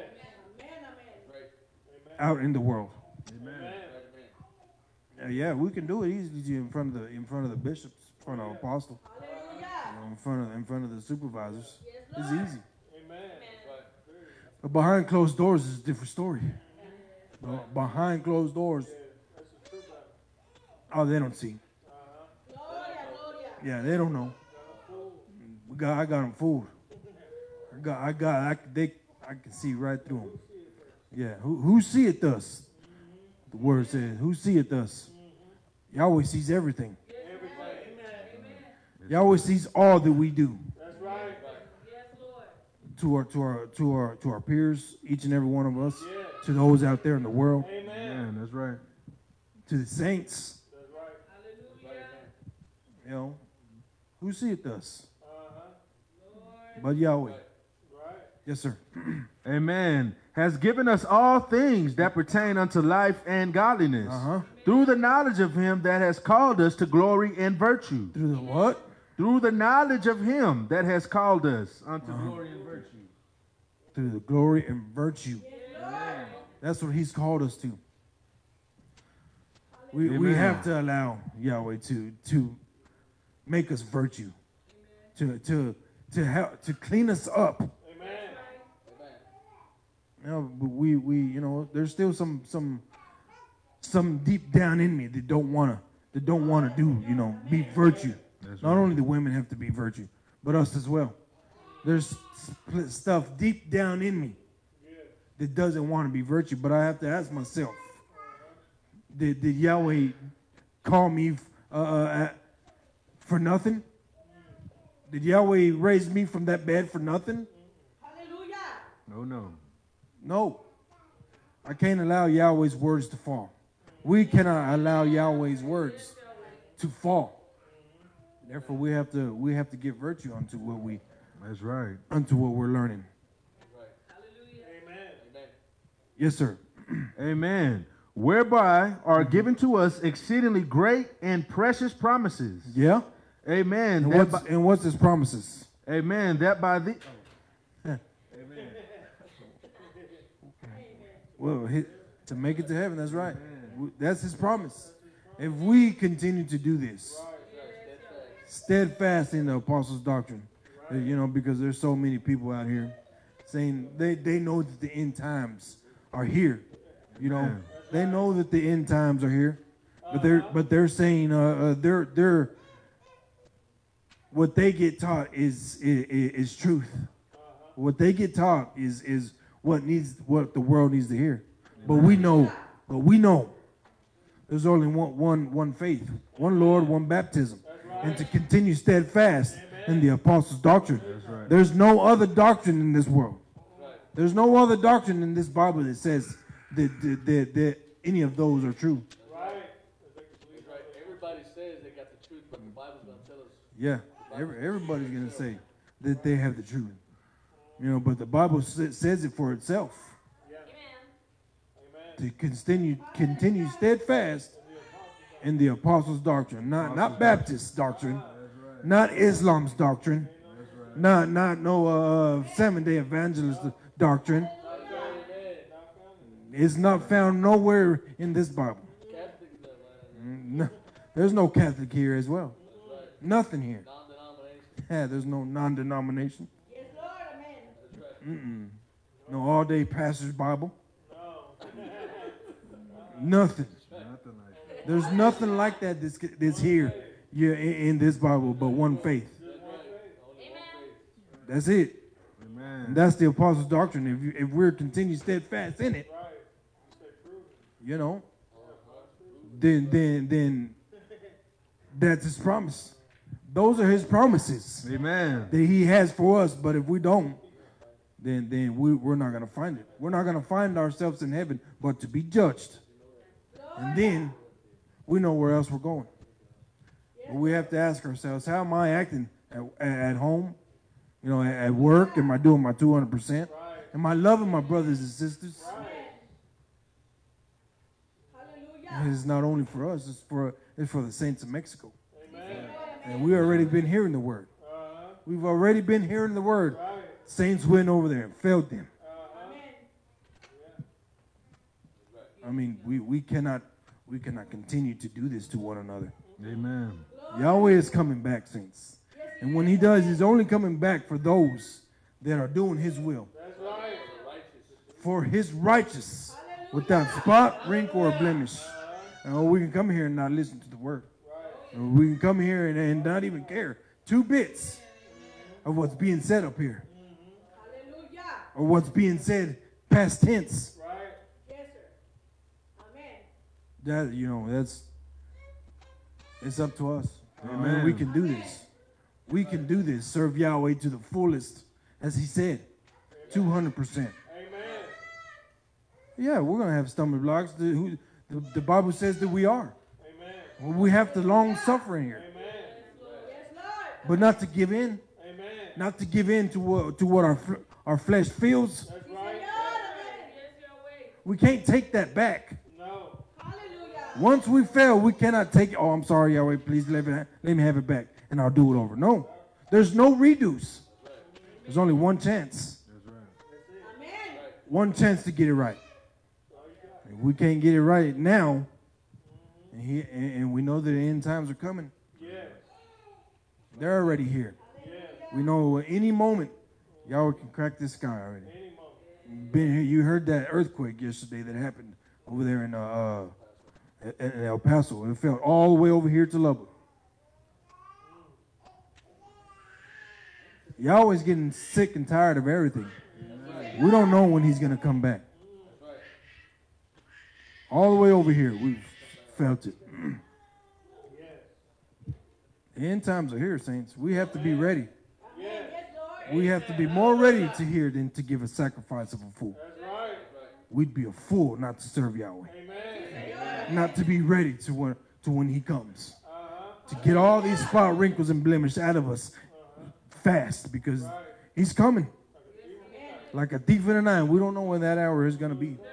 out in the world. Amen. Uh, yeah, we can do it easily in front of the in front of the bishops, in front of the apostle. In front of in front of the supervisors, it's easy. Amen. But behind closed doors is a different story. But behind closed doors, oh, they don't see. Yeah, they don't know. We got, I got them fooled. I got, I got, I, they, I can see right through them. Yeah, who who seeth us? The word says, who seeth us? Yahweh sees everything. Yahweh sees all that we do. That's right. Yes, Lord. To our to our to our to our peers, each and every one of us, yeah. To those out there in the world. Amen. Amen. That's right. To the saints. That's right. Hallelujah. You know, who seeth us? Uh-huh. But Yahweh. Right. Yes, sir. Amen. Has given us all things that pertain unto life and godliness. Uh-huh. Through the knowledge of Him that has called us to glory and virtue. Through the what? Through the knowledge of Him that has called us unto uh-huh. glory and virtue. Through the glory and virtue. Amen. That's what He's called us to. We Amen. we have to allow Yahweh to to make us virtue. Amen. To to to help to clean us up. Amen. You know, but we we you know, there's still some some some deep down in me that don't wanna that don't wanna do, you know, be virtue. That's Not right. only the women have to be virtue, but us as well. There's stuff deep down in me that doesn't want to be virtue, but I have to ask myself, did, did Yahweh call me uh, uh, for nothing? Did Yahweh raise me from that bed for nothing? No, no. No. I can't allow Yahweh's words to fall. We cannot allow Yahweh's words to fall. Therefore, we have to we have to give virtue unto what we That's right. unto what we're learning. Amen. Yes, sir. Amen. Whereby are given to us exceedingly great and precious promises. Yeah. Amen. And That what's, by, and what's his promises? amen. That by the Well, he, to make it to heaven. That's right. That's his promise. If we continue to do this, steadfast in the apostles' doctrine, you know, because there's so many people out here saying they, they know that the end times are here. You know, they know that the end times are here, but they're but they're saying uh, uh they're they're what they get taught is is, is truth. What they get taught is is what needs what the world needs to hear. But we know, but we know there's only one one one faith, one Lord, one baptism, and to continue steadfast in the apostles' doctrine. There's no other doctrine in this world. There's no other doctrine in this Bible that says that, that, that, that any of those are true. Right. Right. Everybody says they got the truth, but the Bible's going to tell us. Yeah, every, everybody's going to say that they have the truth. You know, but the Bible sa- says it for itself. To continue, continue steadfast in the apostles' doctrine, not not Baptist doctrine, not Islam's doctrine, not not no uh, Seventh-day Evangelist doctrine. It's not found nowhere in this Bible. No, there's no Catholic here as well. Nothing here. Yeah, there's no non-denomination. Mm-mm. No all-day pastor's Bible. Nothing. There's nothing like that that's, that's here yeah, in, in this Bible but one faith. That's it. Amen. And that's the apostles' doctrine. If you, if we're continuing steadfast in it, you know, then then then that's his promise. Those are his promises Amen. that he has for us. But if we don't, then then we, we're not going to find it. We're not going to find ourselves in heaven, but to be judged. And then we know where else we're going. But we have to ask ourselves, how am I acting at, at home? You know, at, at work? Am I doing my two hundred percent? Am I loving my brothers and sisters? It's not only for us, it's for, it's for the saints of Mexico. Amen. And we've already been hearing the word. Uh-huh. We've already been hearing the word. Right. Saints went over there and failed them. Uh-huh. I mean, we, we cannot we cannot continue to do this to one another. Amen. Yahweh is coming back, saints. And when he does, he's only coming back for those that are doing his will. That's right. For his righteous, without spot, wrinkle, or blemish. And we can come here and not listen to the word. And we can come here and, and not even care two bits of what's being said up here. Or what's being said past tense. Right. Yes, sir. Amen. That, you know, that's, it's up to us. Amen. And we can do this. We can do this. Serve Yahweh to the fullest, as he said, two hundred percent. Amen. Yeah, we're going to have stumbling blocks. The, who, the, the Bible says that we are. Amen. Well, we have the long suffering here. Amen. Yes, Lord. But not to give in. Amen. Not to give in to what, to what our, fl- our flesh feels. That's right. We can't take that back. No. Hallelujah. Once we fail, we cannot take it. Oh, I'm sorry, Yahweh, please let me, let me have it back, and I'll do it over. No. There's no redos. There's only one chance. Amen. One chance to get it right. If we can't get it right now, and, he, and, and we know that the end times are coming, Yes. they're already here. Yes. We know at any moment, Yahweh can crack this sky already. Any moment. Been here, you heard that earthquake yesterday that happened over there in uh, uh, in El Paso. It fell all the way over here to Lubbock. Yahweh's getting sick and tired of everything. We don't know when he's going to come back. All the way over here, we've felt it. The end times are here, saints. We have to be ready. Yes. We have to be more ready to hear than to give a sacrifice of a fool. That's right. we'd be a fool not to serve Yahweh. Not to be ready to when, to when he comes. To get all these spot, wrinkles, and blemishes out of us fast, because he's coming. Like a thief in the night. We don't know when that hour is going to be.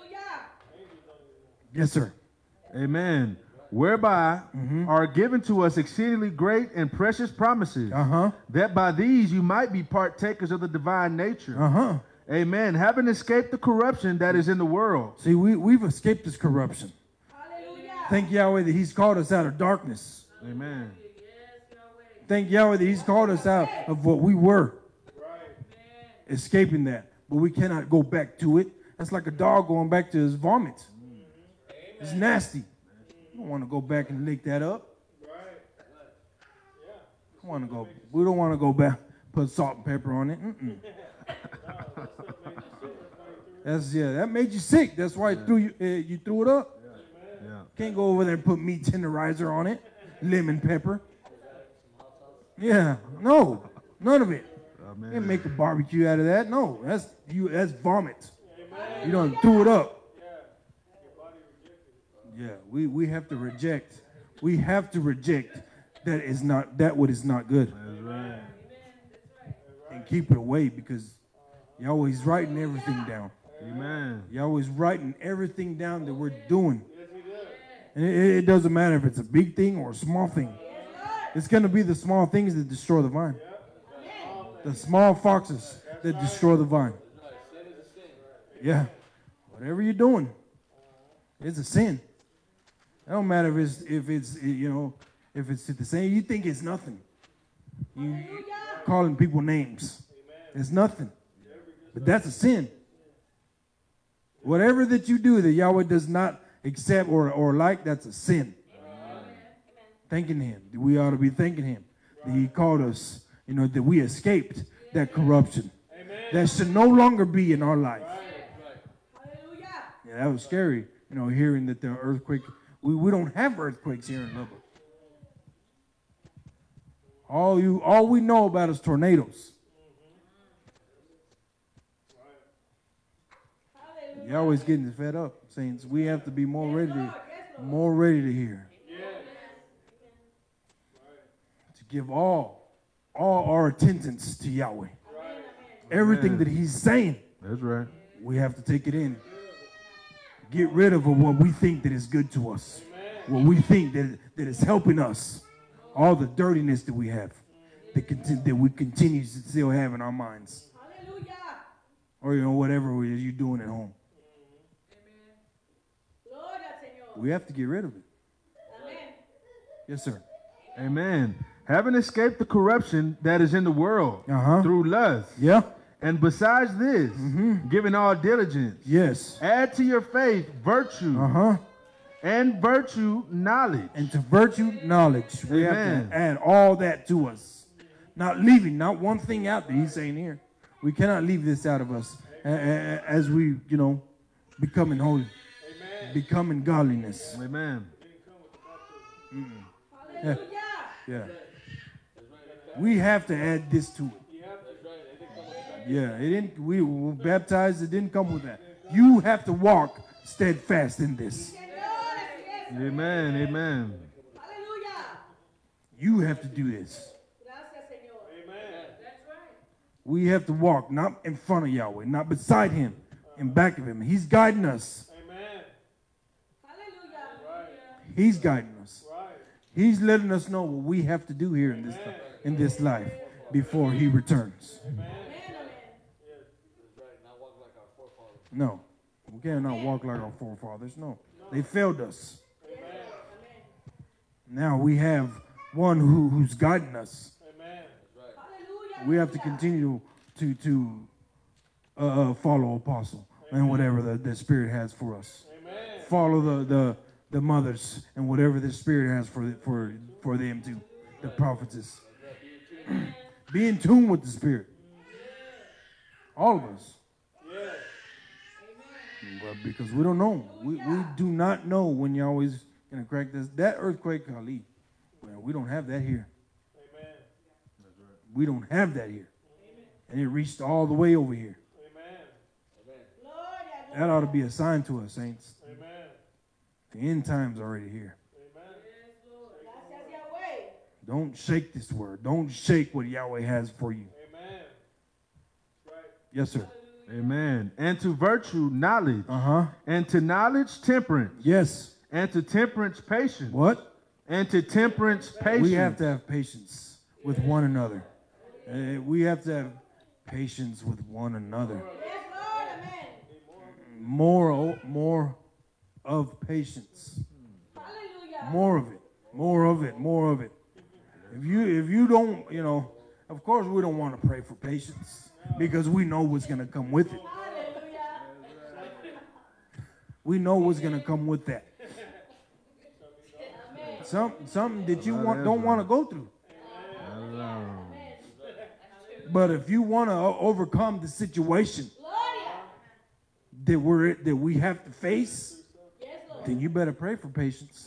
Yes, sir. Amen. Whereby Mhm. are given to us exceedingly great and precious promises, Uh-huh. that by these you might be partakers of the divine nature. Uh-huh. Amen. Having escaped the corruption that is in the world. See, we, we've escaped this corruption. Thank Yahweh that he's called us out of darkness. Amen. Thank Yahweh that he's called us out of what we were. Escaping that. But we cannot go back to it. That's like a dog going back to his vomit. It's nasty. You don't want to go back and lick that up. I want to go. We don't want to go back, put salt and pepper on it. Mm-mm. That's yeah. That made you sick. That's why it threw you. Uh, you threw it up. Yeah. Can't go over there and put meat tenderizer on it, lemon pepper. Yeah, no, none of it. Amen. Can't make a barbecue out of that. No, that's you. That's vomit. You don't threw it up. Yeah, we we have to reject. We have to reject that is not that what is not good, That's right. and keep it away, because Yahweh's writing everything down. Amen. Yahweh's writing everything down that we're doing. And it, it doesn't matter if it's a big thing or a small thing. It's going to be the small things that destroy the vine. The small foxes that destroy the vine. Yeah. Whatever you're doing, it's a sin. It don't matter if it's, if it's you know, if it's the same. You think it's nothing. You calling people names. It's nothing. But that's a sin. Whatever that you do that Yahweh does not accept or, or like, that's a sin. Amen. Thanking him. We ought to be thanking him that he called us, you know, that we escaped that corruption. Amen. That should no longer be in our life. Right. Yeah, that was scary, you know, hearing that the earthquake, we, we don't have earthquakes here in Lubbock. All you, all we know about is tornadoes. Yahweh's getting fed up, saints. We have to be more ready to, more ready to hear. To give all, all our attendance to Yahweh. Everything that he's saying, That's right. we have to take it in. Get rid of what we think that is good to us. What we think that, that is helping us. All the dirtiness that we have. That, conti- that we continue to still have in our minds. Or, you know, whatever you're doing at home. We have to get rid of it. Amen. Yes, sir. Amen. Having escaped the corruption that is in the world Uh-huh. through lust. Yeah. And besides this, Mm-hmm. giving all diligence, Yes. add to your faith virtue, Uh-huh. and virtue knowledge. And to virtue, knowledge. We Amen. have to add all that to us. Not leaving, not one thing out that he's saying here. We cannot leave this out of us a- a- as we, you know, becoming holy. Becoming godliness. Amen. Yeah. Yeah. We have to add this to it. Yeah, it didn't. We were baptized. It didn't come with that. You have to walk steadfast in this. Amen. Amen. You have to do this. We have to walk not in front of Yahweh, not beside him, in back of him. He's guiding us. He's guiding us. He's letting us know what we have to do here in this in this life before he returns. No, we cannot walk like our forefathers. No, they failed us. Now we have one who, who's guiding us. We have to continue to to uh, follow Apostle and whatever the, the Spirit has for us. Follow the the. the mothers and whatever the Spirit has for for for them too, the prophetess. Be in tune with the Spirit. All of us. But because we don't know. We, we do not know when you're always going to crack this. That earthquake, Kali, well, we don't have that here. We don't have that here. And it reached all the way over here. That ought to be a sign to us, saints. Amen. The end time's already here. Don't shake this word. Don't shake what Yahweh has for you. Amen. Right. Yes, sir. Amen. And to virtue, knowledge. Uh-huh. And to knowledge, temperance. Yes. And to temperance, patience. What? And to temperance, patience. We have to have patience with one another. Uh, we have to have patience with one another. More, o- more of patience. More of it. More of it. More of it. If you if you don't, you know, of course we don't want to pray for patience because we know what's going to come with it. We know what's going to come with that. Some something that you want don't want to go through. But if you want to overcome the situation that we're that we have to face, then you better pray for patience.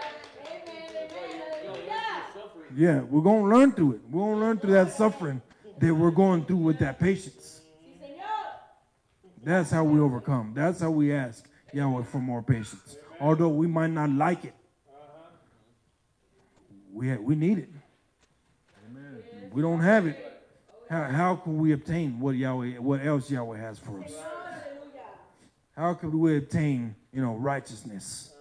Yeah, we're going to learn through it. We're going to learn through that suffering that we're going through with that patience. That's how we overcome. That's how we ask Yahweh for more patience. Although we might not like it, we, we need it. We don't have it. How, how can we obtain what Yahweh, what else Yahweh has for us? How could we obtain, you know, righteousness?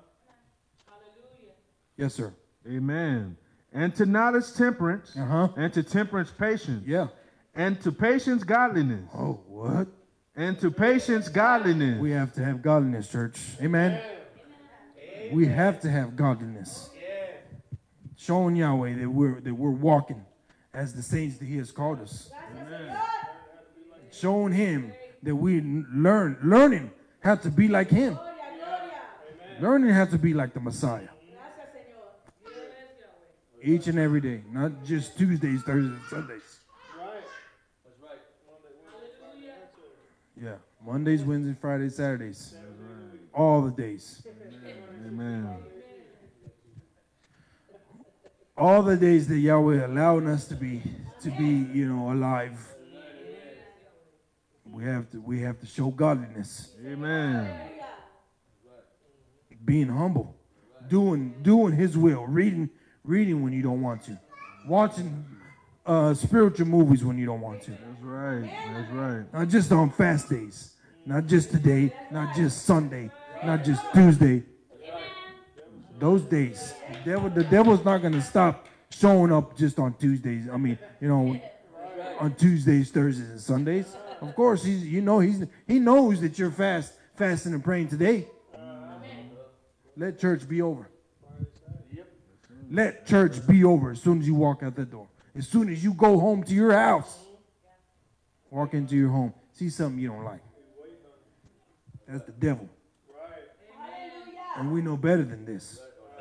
Yes, sir. Amen. And to knowledge, temperance. Uh-huh. And to temperance, patience. Yeah. And to patience, godliness. Oh, what? And to patience, godliness. We have to have godliness, church. Amen. We have to have godliness. Showing Yahweh that we're that we're walking as the saints that He has called us. Amen. Showing Him that we learn, learning how to be like Him. Learning how to be like the Messiah. Each and every day, not just Tuesdays, Thursdays, and Sundays. Right. That's right. Yeah, Mondays, Wednesdays, Fridays, Saturdays. All the days. Amen. All the days that Yahweh allowing us to be, to be, you know, alive. We have to, we have to show godliness. Amen. Being humble, doing, doing His will, reading, reading when you don't want to, watching uh, spiritual movies when you don't want to. That's right. That's right. Not just on fast days, not just today, not just Sunday, not just Tuesday. Those days, the devil, the devil's not going to stop showing up just on Tuesdays. I mean, you know, on Tuesdays, Thursdays, and Sundays. Of course, he's, you know, he's, he knows that you're fast, fasting and praying today. Let church be over. Let church be over as soon as you walk out that door. As soon as you go home to your house, walk into your home, see something you don't like. That's the devil. And we know better than this.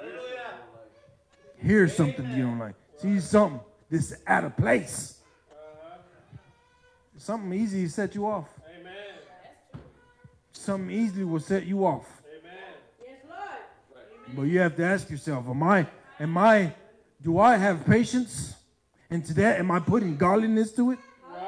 Hear something you don't like. See something that's out of place. Something easy to set you off. Something easily will set you off. But you have to ask yourself, am I, am I, do I have patience? And to that, am I putting godliness to it?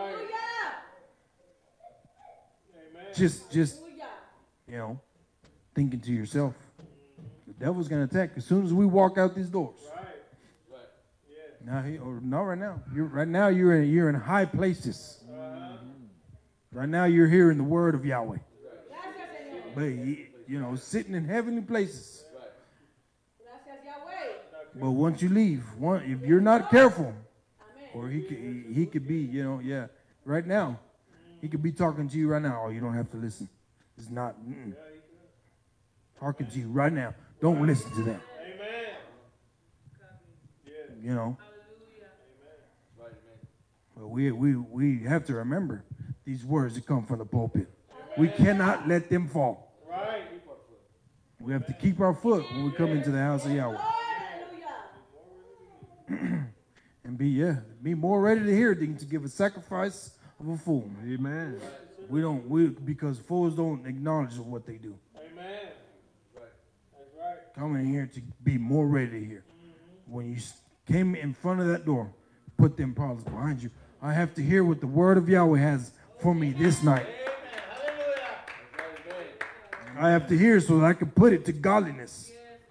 Just, just, you know, thinking to yourself. The devil's going to attack as soon as we walk out these doors. Now, he, or not right now. You're, right now, you're in, you're in high places. Right now, you're hearing the word of Yahweh. But, you know, sitting in heavenly places. But once you leave, one, if you're not careful, or he could, he, he could be, you know, yeah, right now, he could be talking to you right now. Oh, you don't have to listen. It's not. Mm-mm. Talking to you right now. Don't listen to that. You know. But we we we have to remember these words that come from the pulpit. We cannot let them fall. We have to keep our foot when we come into the house of Yahweh. And be yeah, be more ready to hear than to give a sacrifice of a fool. Amen. We don't we because fools don't acknowledge what they do. Amen. That's right. Come in here to be more ready to hear. When you came in front of that door, put them problems behind you. I have to hear what the word of Yahweh has for me this night. I have to hear so that I can put it to godliness.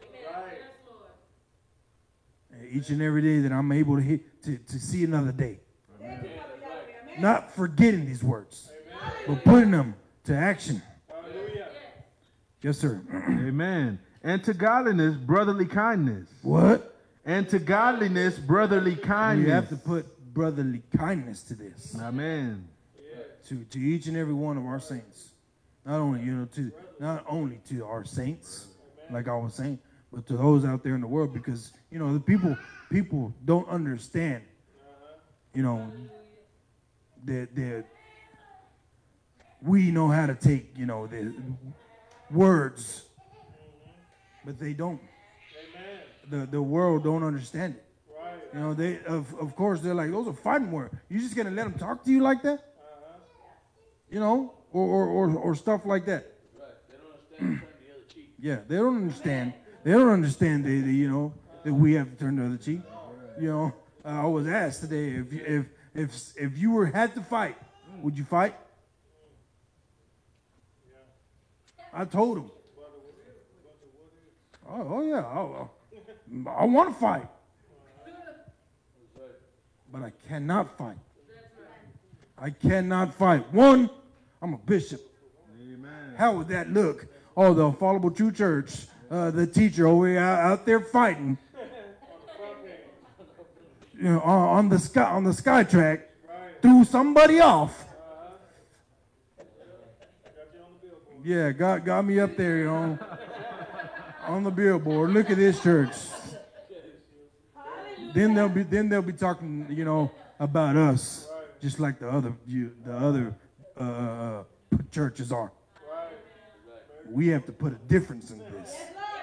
And each and every day that I'm able to, hit, to, to see another day. Not forgetting these words, but putting them to action. Yes, sir. Amen. And to godliness, brotherly kindness. What? And to godliness, brotherly kindness. You have to put brotherly kindness to this. Amen. To, to each and every one of our saints. Not only, you know, to not only to our saints, like I was saying, but to those out there in the world, because, you know, the people people don't understand, you know, that that we know how to take, you know, the words, but they don't. The the world don't understand it. You know, they of of course they're like, those are fighting words. You just gonna let them talk to you like that? You know, or or or, or stuff like that. Right. They don't understand turning the other cheek. Yeah, they don't understand. They don't understand the, the you know that we have to turn the other cheek. You know, uh, I was asked today if you, if if if you were had to fight, would you fight? I told him. Oh, oh yeah, oh, I, I want to fight, but I cannot fight. I cannot fight. One, I'm a bishop. Amen. How would that look? Oh, the Infallible True Church, uh, the teacher over here out, out there fighting, you know, on, on the sky on the sky track, threw somebody off. Yeah, got got me up there, you know, on the billboard. Look at this church. Then they'll be then they'll be talking, you know, about us, just like the other you, the other uh, churches are. We have to put a difference in this.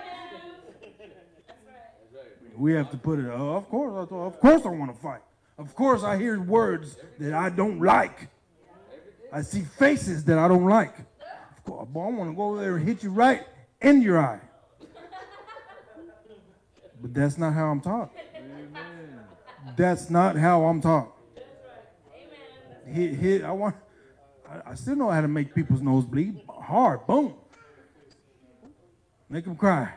We have to put it. Uh, of course, of course, I want to fight. Of course, I hear words that I don't like. I see faces that I don't like. Of course, I want to go over there and hit you right in your eye. But that's not how I'm taught. That's not how I'm taught. Hit, hit. I want. I, I still know how to make people's nose bleed hard. Boom. Make them cry.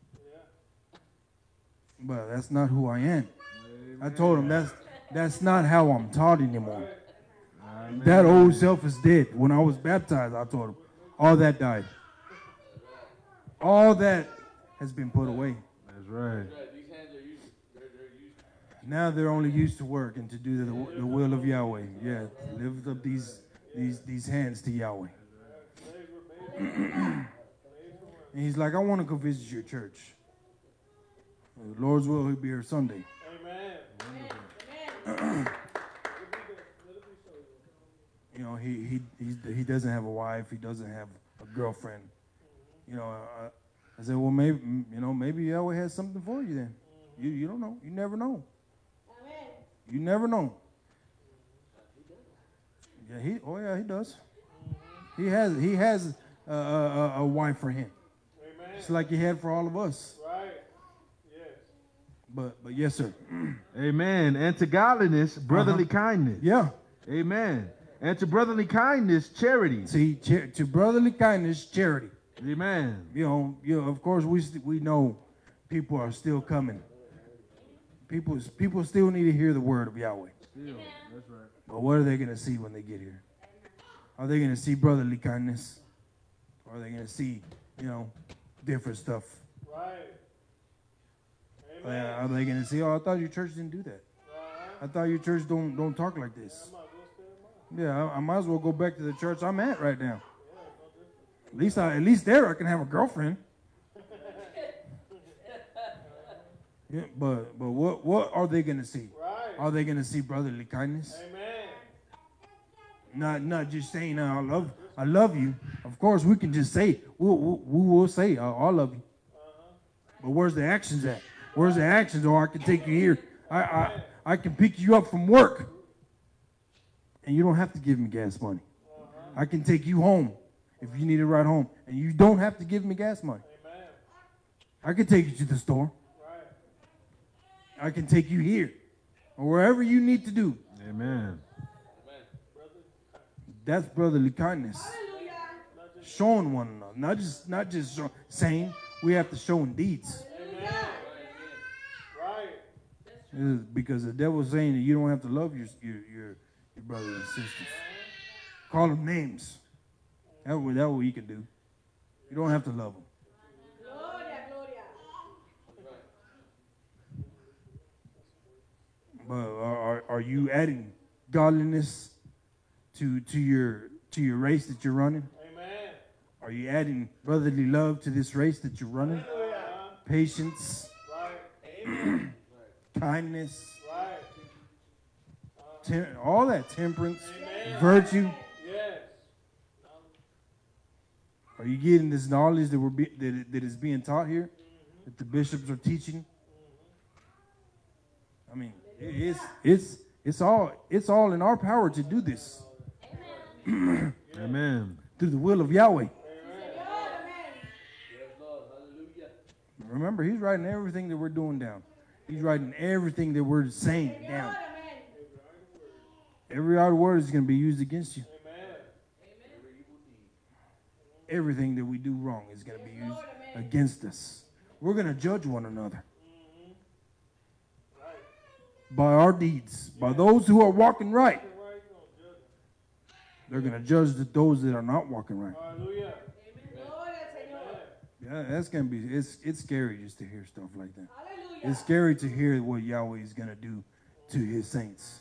But that's not who I am. I told him that's that's not how I'm taught anymore. Amen. That old self is dead. When I was baptized, I told him all that died. All that has been put away. That's right. Now they're only used to work and to do the, the will of Yahweh. Yeah, lift up these these these hands to Yahweh. And he's like, I want to go visit your church. The Lord's will, he'll be here Sunday. Amen. You know, he he he's, he doesn't have a wife. He doesn't have a girlfriend. You know, I, I said, well, maybe you know, maybe Yahweh has something for you. Then you you don't know. You never know. Amen. You never know. Yeah, he. Oh yeah, he does. He has he has a, a, a wife for him. Amen. It's like he had for all of us. Right. Yes. But but yes, sir. Amen. And to godliness, brotherly uh-huh. kindness. Yeah. Amen. And to brotherly kindness, charity. See, cha- to brotherly kindness, charity. Amen. You know, you know. Of course, we st- we know people are still coming. People people still need to hear the word of Yahweh. Still, that's right. But what are they going to see when they get here? Are they going to see brotherly kindness? Or are they going to see, you know, different stuff? Right. Amen. Uh, are they going to see, oh, I thought your church didn't do that. Uh-huh. I thought your church don't don't talk like this. Yeah, I, I might as well go back to the church I'm at right now. At least I, at least there I can have a girlfriend. Yeah, but but what what are they going to see? Right. Are they going to see brotherly kindness? Amen. Not not just saying I love I love you. Of course we can just say we'll, we we will say I, I love you. Uh-huh. But where's the actions at? Where's the actions? Or I can take you here. I I I can pick you up from work, and you don't have to give me gas money. Uh-huh. I can take you home if you need a ride home, and you don't have to give me gas money. Amen. I can take you to the store. I can take you here or wherever you need to do. Amen. That's brotherly kindness. showing one another, not just not just show, saying. We have to show in deeds. Right. Because the devil's saying that you don't have to love your your your, your brothers and sisters. Call them names. That's what that what you can do. You don't have to love them. But are, are you adding godliness to to your to your race that you're running? Amen. Are you adding brotherly love to this race that you're running? Patience, right. Kindness, right. Tem all that temperance, Amen. Virtue. Yes. Are you getting this knowledge that we're be that, that is being taught here, mm-hmm. that the bishops are teaching? Mm-hmm. I mean. It's it's it's all it's all in our power to do this. Amen. Amen. Through the will of Yahweh. Amen. Remember, He's writing everything that we're doing down. He's writing everything that we're saying down. Every other word is going to be used against you. Everything that we do wrong is going to be used against us. We're going to judge one another. By our deeds, by those who are walking right. They're going to judge the, those that are not walking right. Hallelujah. Yeah, that's going to be, it's, it's scary just to hear stuff like that. Hallelujah. It's scary to hear what Yahweh is going to do to His saints.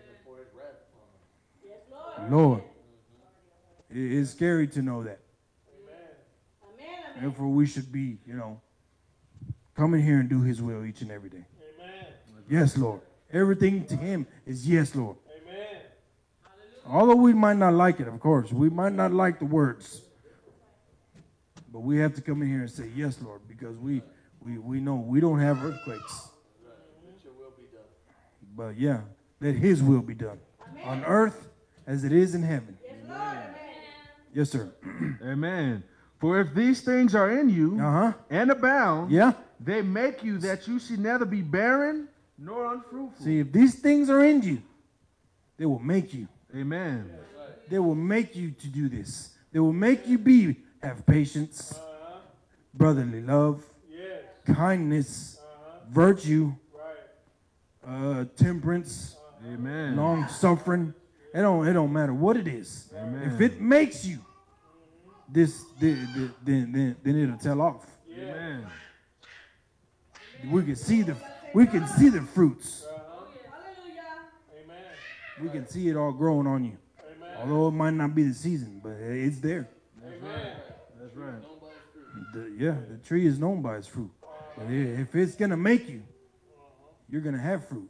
Lord, it is scary to know that. Therefore, we should be, you know, coming here and do His will each and every day. Amen. Yes, Lord. Everything to Him is yes, Lord. Amen. Although we might not like it, of course. We might not like the words. But we have to come in here and say, yes, Lord, because we we, we know we don't have earthquakes. Let your will be done. But yeah, let His will be done. Amen. On earth as it is in heaven. Yes, Amen. Yes, sir. Amen. For if these things are in you uh-huh. and abound, yeah. they make you that you should neither be barren nor unfruitful. See, if these things are in you, they will make you. Amen. They will make you to do this. They will make you be, have patience, uh-huh. brotherly love, yes. kindness, uh-huh. virtue, right. uh, temperance, uh-huh. Amen. long suffering. It don't, it don't matter what it is. Amen. If it makes you, this, then, then, then, then it'll tell off. Amen. We can see the we can see the fruits. Uh-huh. Amen. We can see it all growing on you. Amen. Although it might not be the season, but it's there. That's right. That's right. The, yeah, the tree is known by its fruit. But if it's gonna make you, you're gonna have fruit.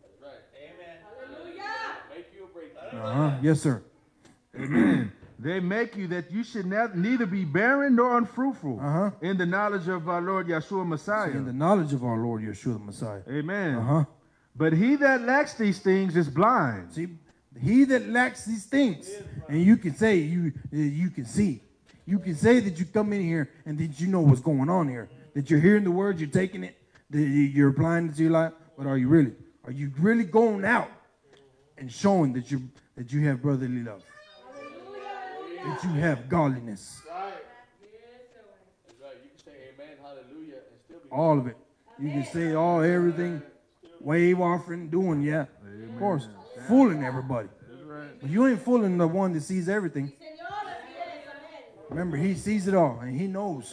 Uh huh. Yes, sir. Amen. They make you that you should not, neither be barren nor unfruitful uh-huh. in the knowledge of our Lord Yeshua Messiah. In the knowledge of our Lord Yeshua the Messiah. Amen. Uh-huh. But he that lacks these things is blind. See, he that lacks these things, and you can say, you, you can see. You can say that you come in here and that you know what's going on here. That you're hearing the words, you're taking it, that you're applying it to your life. But are you really? Are you really going out and showing that you that you have brotherly love? That you have godliness. Right. That's right. You can say amen, hallelujah, and still be all of it. You can say all everything, wave offering, doing, yeah. Amen. Of course, fooling everybody. That's right. But you ain't fooling the one that sees everything. Remember, He sees it all, and He knows.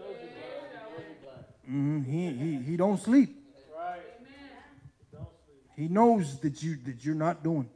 Mm-hmm. He he he don't sleep. Right. He knows that you that you're not doing.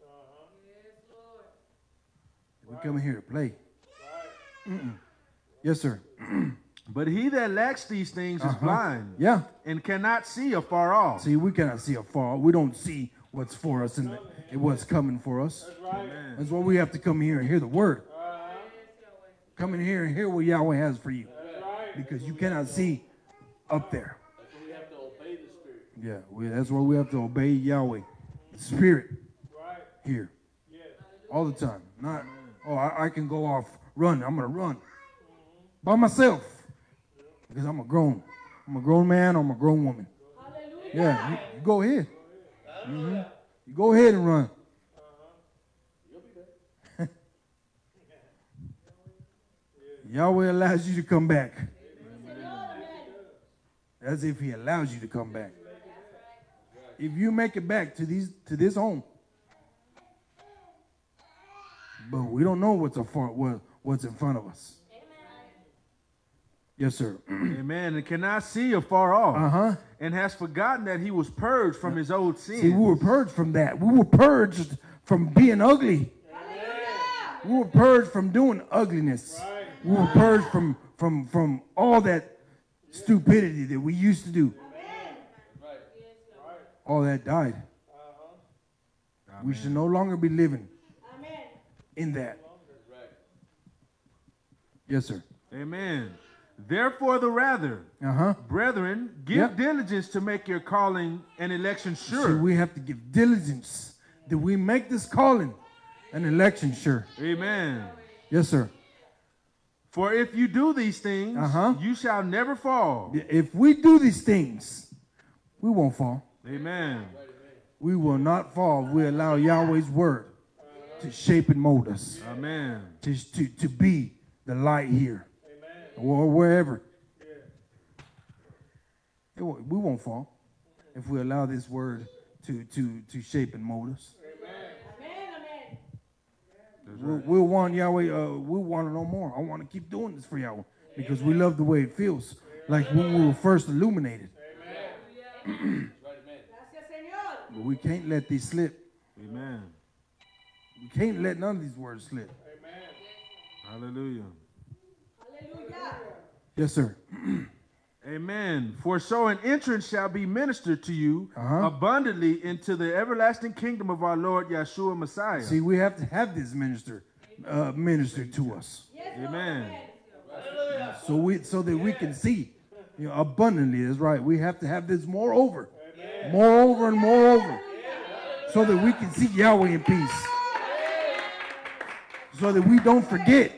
We come in here to play. Mm-mm. Yes, sir. But he that lacks these things uh-huh. is blind. Yeah. And cannot see afar off. See, we cannot see afar. We don't see what's for us and, and what's coming for us. That's right. That's why we have to come here and hear the word. Uh-huh. Come in here and hear what Yahweh has for you. That's right. Because you cannot see up there. That's why we have to obey the Spirit. Yeah, we, that's why we have to obey Yahweh. The Spirit. Right. Here. Yes. All the time. Not... Oh, I, I can go off, run. I'm going to run by myself because I'm a grown. I'm a grown man. I'm a grown woman. Hallelujah. Yeah, you, you go ahead. Mm-hmm. You go ahead and run. Uh-huh. You'll be there. Yahweh allows you to come back. As if he allows you to come back. If you make it back to these to this home, but we don't know what's afar, what, what's in front of us. Yes, sir. Amen. And cannot see afar off. Uh-huh. And has forgotten that he was purged from his old sins. See, we were purged from that. We were purged from being ugly. We were purged from doing ugliness. Right. We were purged from, from, from all that stupidity that we used to do. Right. All that died. Uh-huh. We should no longer be living Amen. In that. Yes, sir. Amen. Therefore, the rather, uh-huh. brethren, give yep. diligence to make your calling and election sure. So we have to give diligence that we make this calling and election sure. Amen. Yes, sir. For if you do these things, uh-huh. you shall never fall. If we do these things, we won't fall. Amen. We will not fall. We allow Yahweh's word to shape and mold us. Amen. To, to, to be the light here. Or wherever. It won't, we won't fall if we allow this word to, to, to shape and mold us. Amen. We'll, we'll want Yahweh, uh, we'll want to know more. I want to keep doing this for Yahweh because we love the way it feels, like when we were first illuminated. But we can't let these slip. Amen. We can't let none of these words slip. Amen. Hallelujah. Yes, sir. Amen. For so an entrance shall be ministered to you uh-huh. abundantly into the everlasting kingdom of our Lord Yeshua Messiah. See, we have to have this minister uh, minister to us. Amen. So we so that we can see, you know, abundantly is right. We have to have this moreover, Amen. moreover and moreover, so that we can see Yahweh in peace. So that we don't forget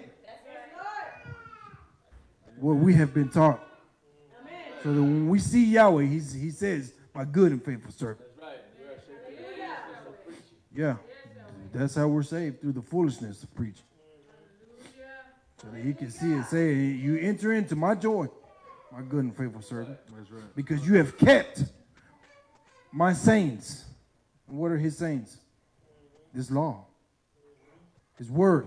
what we have been taught. Amen. So that when we see Yahweh, he's, he says, my good and faithful servant. That's right. Yeah, that's how we're saved, through the foolishness of preaching. So that he can see and say, you enter into my joy, my good and faithful servant. That's right. Because you have kept my sayings. And what are his sayings? This law. His word.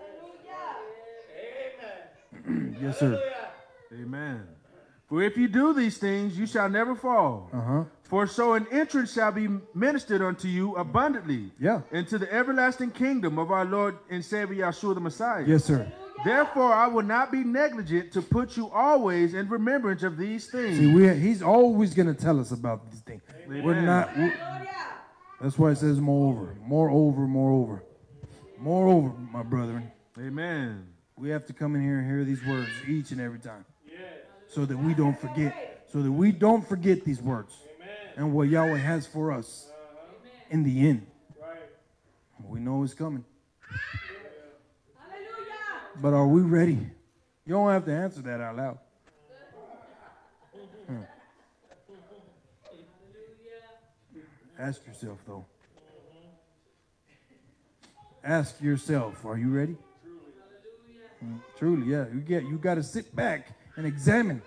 Yes, sir. Amen. For if you do these things, you shall never fall. Uh-huh. For so an entrance shall be ministered unto you abundantly yeah. into the everlasting kingdom of our Lord and Savior Yeshua the Messiah. Yes, sir. Therefore, I will not be negligent to put you always in remembrance of these things. See, we, he's always going to tell us about these things. Amen. We're not. We're, that's why it says moreover, moreover, moreover, moreover, my brethren. Amen. We have to come in here and hear these words each and every time, so that we don't forget, so that we don't forget these words and what Yahweh has for us in the end. We know it's coming. But are we ready? You don't have to answer that out loud. Hmm. Ask yourself, though. Ask yourself, are you ready? Mm, truly, yeah. You get you got to sit back and examine.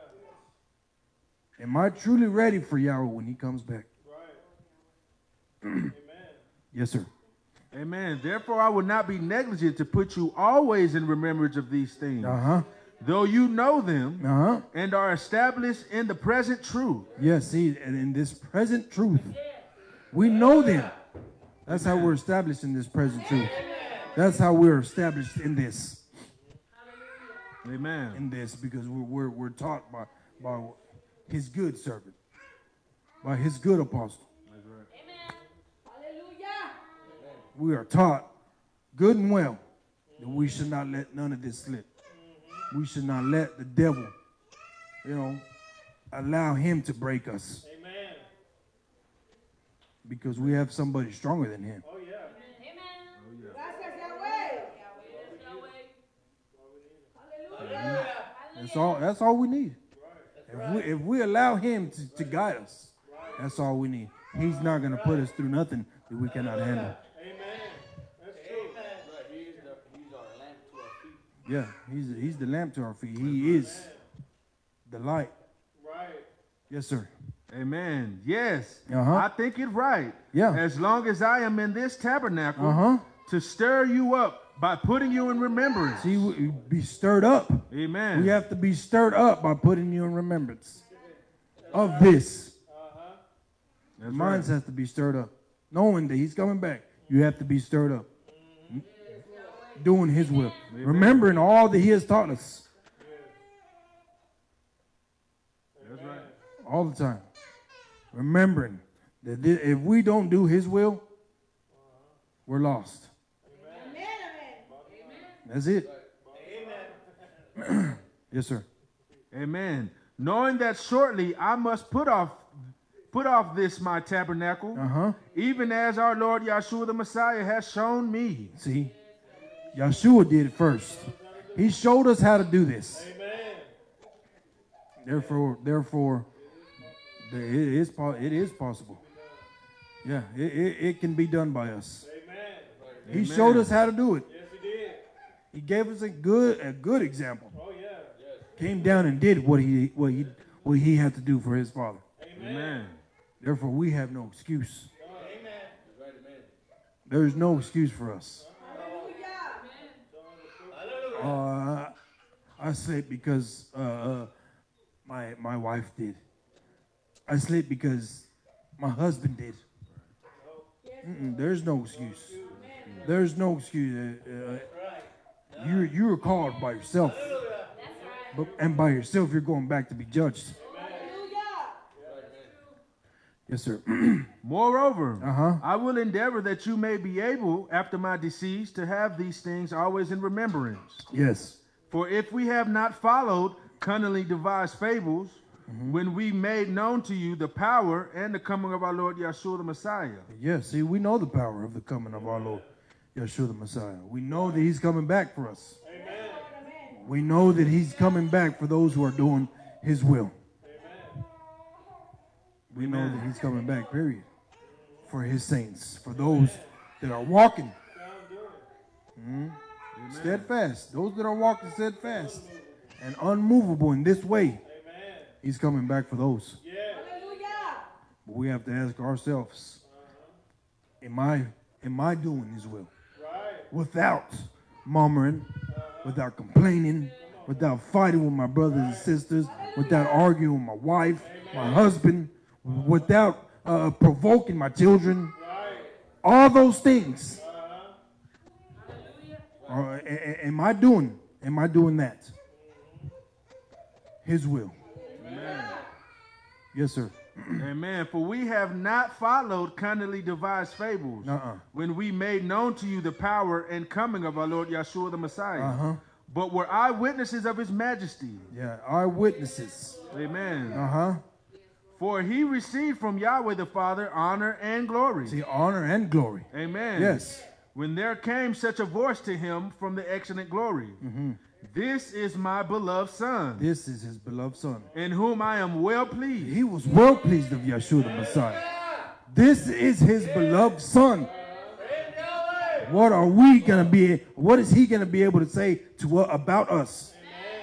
Am I truly ready for Yahweh when he comes back? Right. Yes, sir. Amen. Therefore, I will not be negligent to put you always in remembrance of these things. Uh-huh. Though you know them uh-huh. and are established in the present truth. Yes, see, and in this present truth, we know them. That's how we're established in this present truth. That's how we're established in this. Amen. In this, because we're we're, we're taught by by his good servant, by his good apostle. That's right. Amen. Hallelujah. We are taught good and well that we should not let none of this slip. We should not let the devil, you know, allow him to break us. Amen. Because we have somebody stronger than him. Oh, yeah. Amen. Gracias, Yahweh. Hallelujah. That's all. That's all we need. If we, if we allow him to, to guide us, that's all we need. He's not going to put us through nothing that we cannot handle. Amen. That's true. Yeah, he's he's the lamp to our feet. He is the light. Right. Yes, sir. Amen. Yes. Uh-huh. I think it right. Yeah. As long as I am in this tabernacle, Uh-huh. to stir you up by putting you in remembrance. See, we be stirred up. Amen. We have to be stirred up by putting you in remembrance of this. That's Minds right. has to be stirred up. Knowing that he's coming back, you have to be stirred up. Doing his will. Amen. Remembering all that he has taught us. That's right. All the time. Remembering that thi- if we don't do his will, we're lost. That's it. Yes, sir. Amen. Knowing that shortly I must put off put off this my tabernacle, Uh-huh. even as our Lord Yahshua the Messiah has shown me. See, Yeshua did it first. He showed us how to do this. Therefore, therefore, the- it is po- it is possible. Yeah, it, it, it can be done by us. He Amen. showed us how to do it. Yes, he did. He gave us a good a good example. Oh, yeah. Came down and did what he what he what he had to do for his Father. Amen. Therefore, we have no excuse. There's no excuse for us. Uh, I sleep because uh, uh, my my wife did. I sleep because my husband did. Mm-mm, there's no excuse. There's no excuse. Uh, uh, you you were called by yourself, but and by yourself you're going back to be judged. Yes, sir. Moreover, Uh-huh. I will endeavor that you may be able, after my decease, to have these things always in remembrance. Yes. For if we have not followed cunningly devised fables, when we made known to you the power and the coming of our Lord Yahshua the Messiah. Yes. See, we know the power of the coming of our Lord Yeshua the Messiah. We know that he's coming back for us. Amen. We know that he's coming back for those who are doing his will. Amen. We know that he's coming back, period. For his saints, for those that are walking mhm, steadfast, those that are walking steadfast and unmovable in this way. He's coming back for those. But we have to ask ourselves, am I am I doing his will? Without murmuring, without complaining, without fighting with my brothers and sisters, without arguing with my wife, my husband, without uh, provoking my children. All those things. Are, a- a- am I doing? Am I doing that? His will. Yes, sir. Amen. For we have not followed cunningly devised fables, Uh-uh. when we made known to you the power and coming of our Lord Yahshua the Messiah, Uh-huh. but were eyewitnesses of his majesty. Yeah, our witnesses. Amen. Uh-huh. For he received from Yahweh the Father honor and glory. See, honor and glory. Amen. Yes. When there came such a voice to him from the excellent glory, this is my beloved Son, This is his beloved son. in whom I am well pleased. He was well pleased of Yeshua the Messiah. This is his beloved son. What are we going to be, what is he going to be able to say to uh, about us?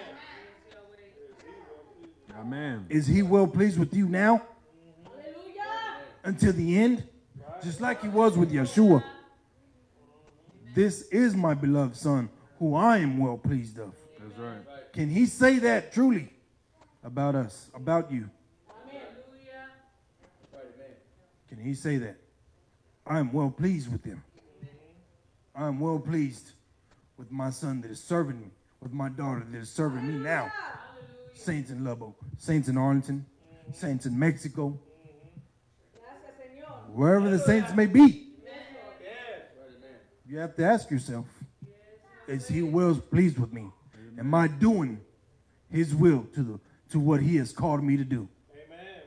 Amen. Is he well pleased with you now? Until the end? Just like he was with Yeshua. This is my beloved son, who I am well pleased of. That's right. Can he say that truly about us, about you? Can he say that? I am well pleased with him. I am well pleased with my son that is serving me, with my daughter that is serving me now. Saints in Lubbock, saints in Arlington, saints in Mexico, wherever the saints may be. You have to ask yourself, is he well pleased with me? Am I doing his will to the to what he has called me to do? Amen.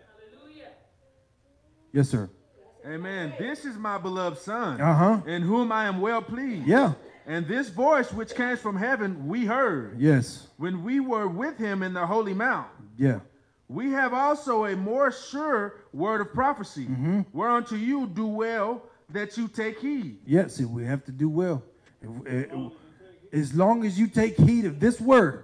Yes, sir. Amen. This is my beloved Son, Uh-huh. in whom I am well pleased. Yeah. And this voice which came from heaven we heard Yes. when we were with him in the holy mount. Yeah. We have also a more sure word of prophecy, whereunto you do well that you take heed. Yeah. See, we have to do well. If, if, As long as you take heed of this word,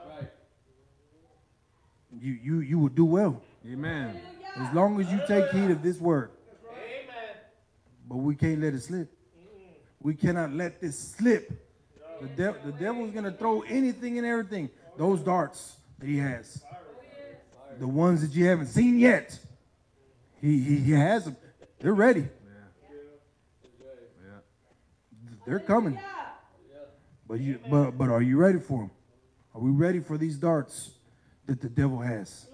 you you you will do well. Amen. As long as you take heed of this word. But we can't let it slip. We cannot let this slip. The, de the devil's going to throw anything and everything. Those darts that he has. The ones that you haven't seen yet. He, he, he has them. They're ready. Yeah. They're coming. But, you, but, but are you ready for them? Are we ready for these darts that the devil has?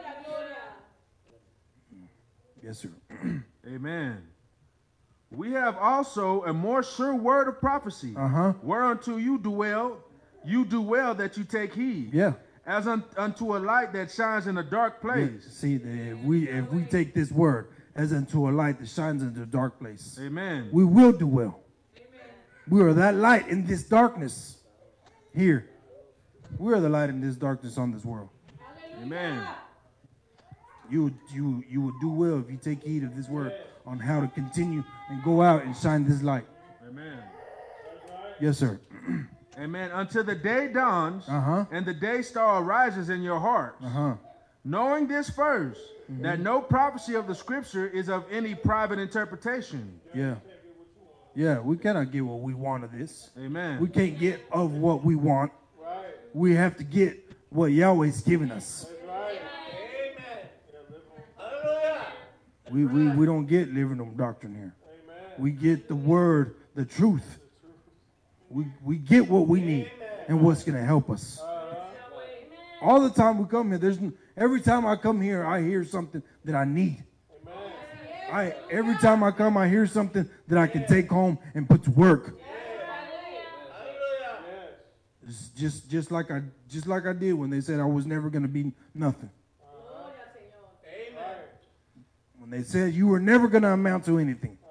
Yes, sir. Amen. We have also a more sure word of prophecy, uh-huh. whereunto you do well, you do well that you take heed. Yeah. As un unto a light that shines in a dark place. Yeah. See, if we if we take this word as unto a light that shines into a dark place, amen, we will do well. Amen. We are that light in this darkness here. We are the light in this darkness on this world. Amen. You you you would do well if you take heed of this word on how to continue and go out and shine this light. Amen. Yes, sir. Amen. Until the day dawns uh-huh. and the day star arises in your hearts. Uh-huh. Knowing this first, mm-hmm. that no prophecy of the scripture is of any private interpretation. Yeah. Yeah, we cannot get what we want of this. Amen. We can't get of what we want. Right. We have to get what Yahweh's given us. We, we, we don't get living doctrine here. Amen. We get the word, the truth. We, we get what we need. Amen. And what's going to help us. Uh, All the time we come here, there's every time I come here, I hear something that I need. Amen. I every time I come, I hear something that I can take home and put to work. It's just just like I just like I did when they said I was never going to be nothing. When they said you were never going to amount to anything.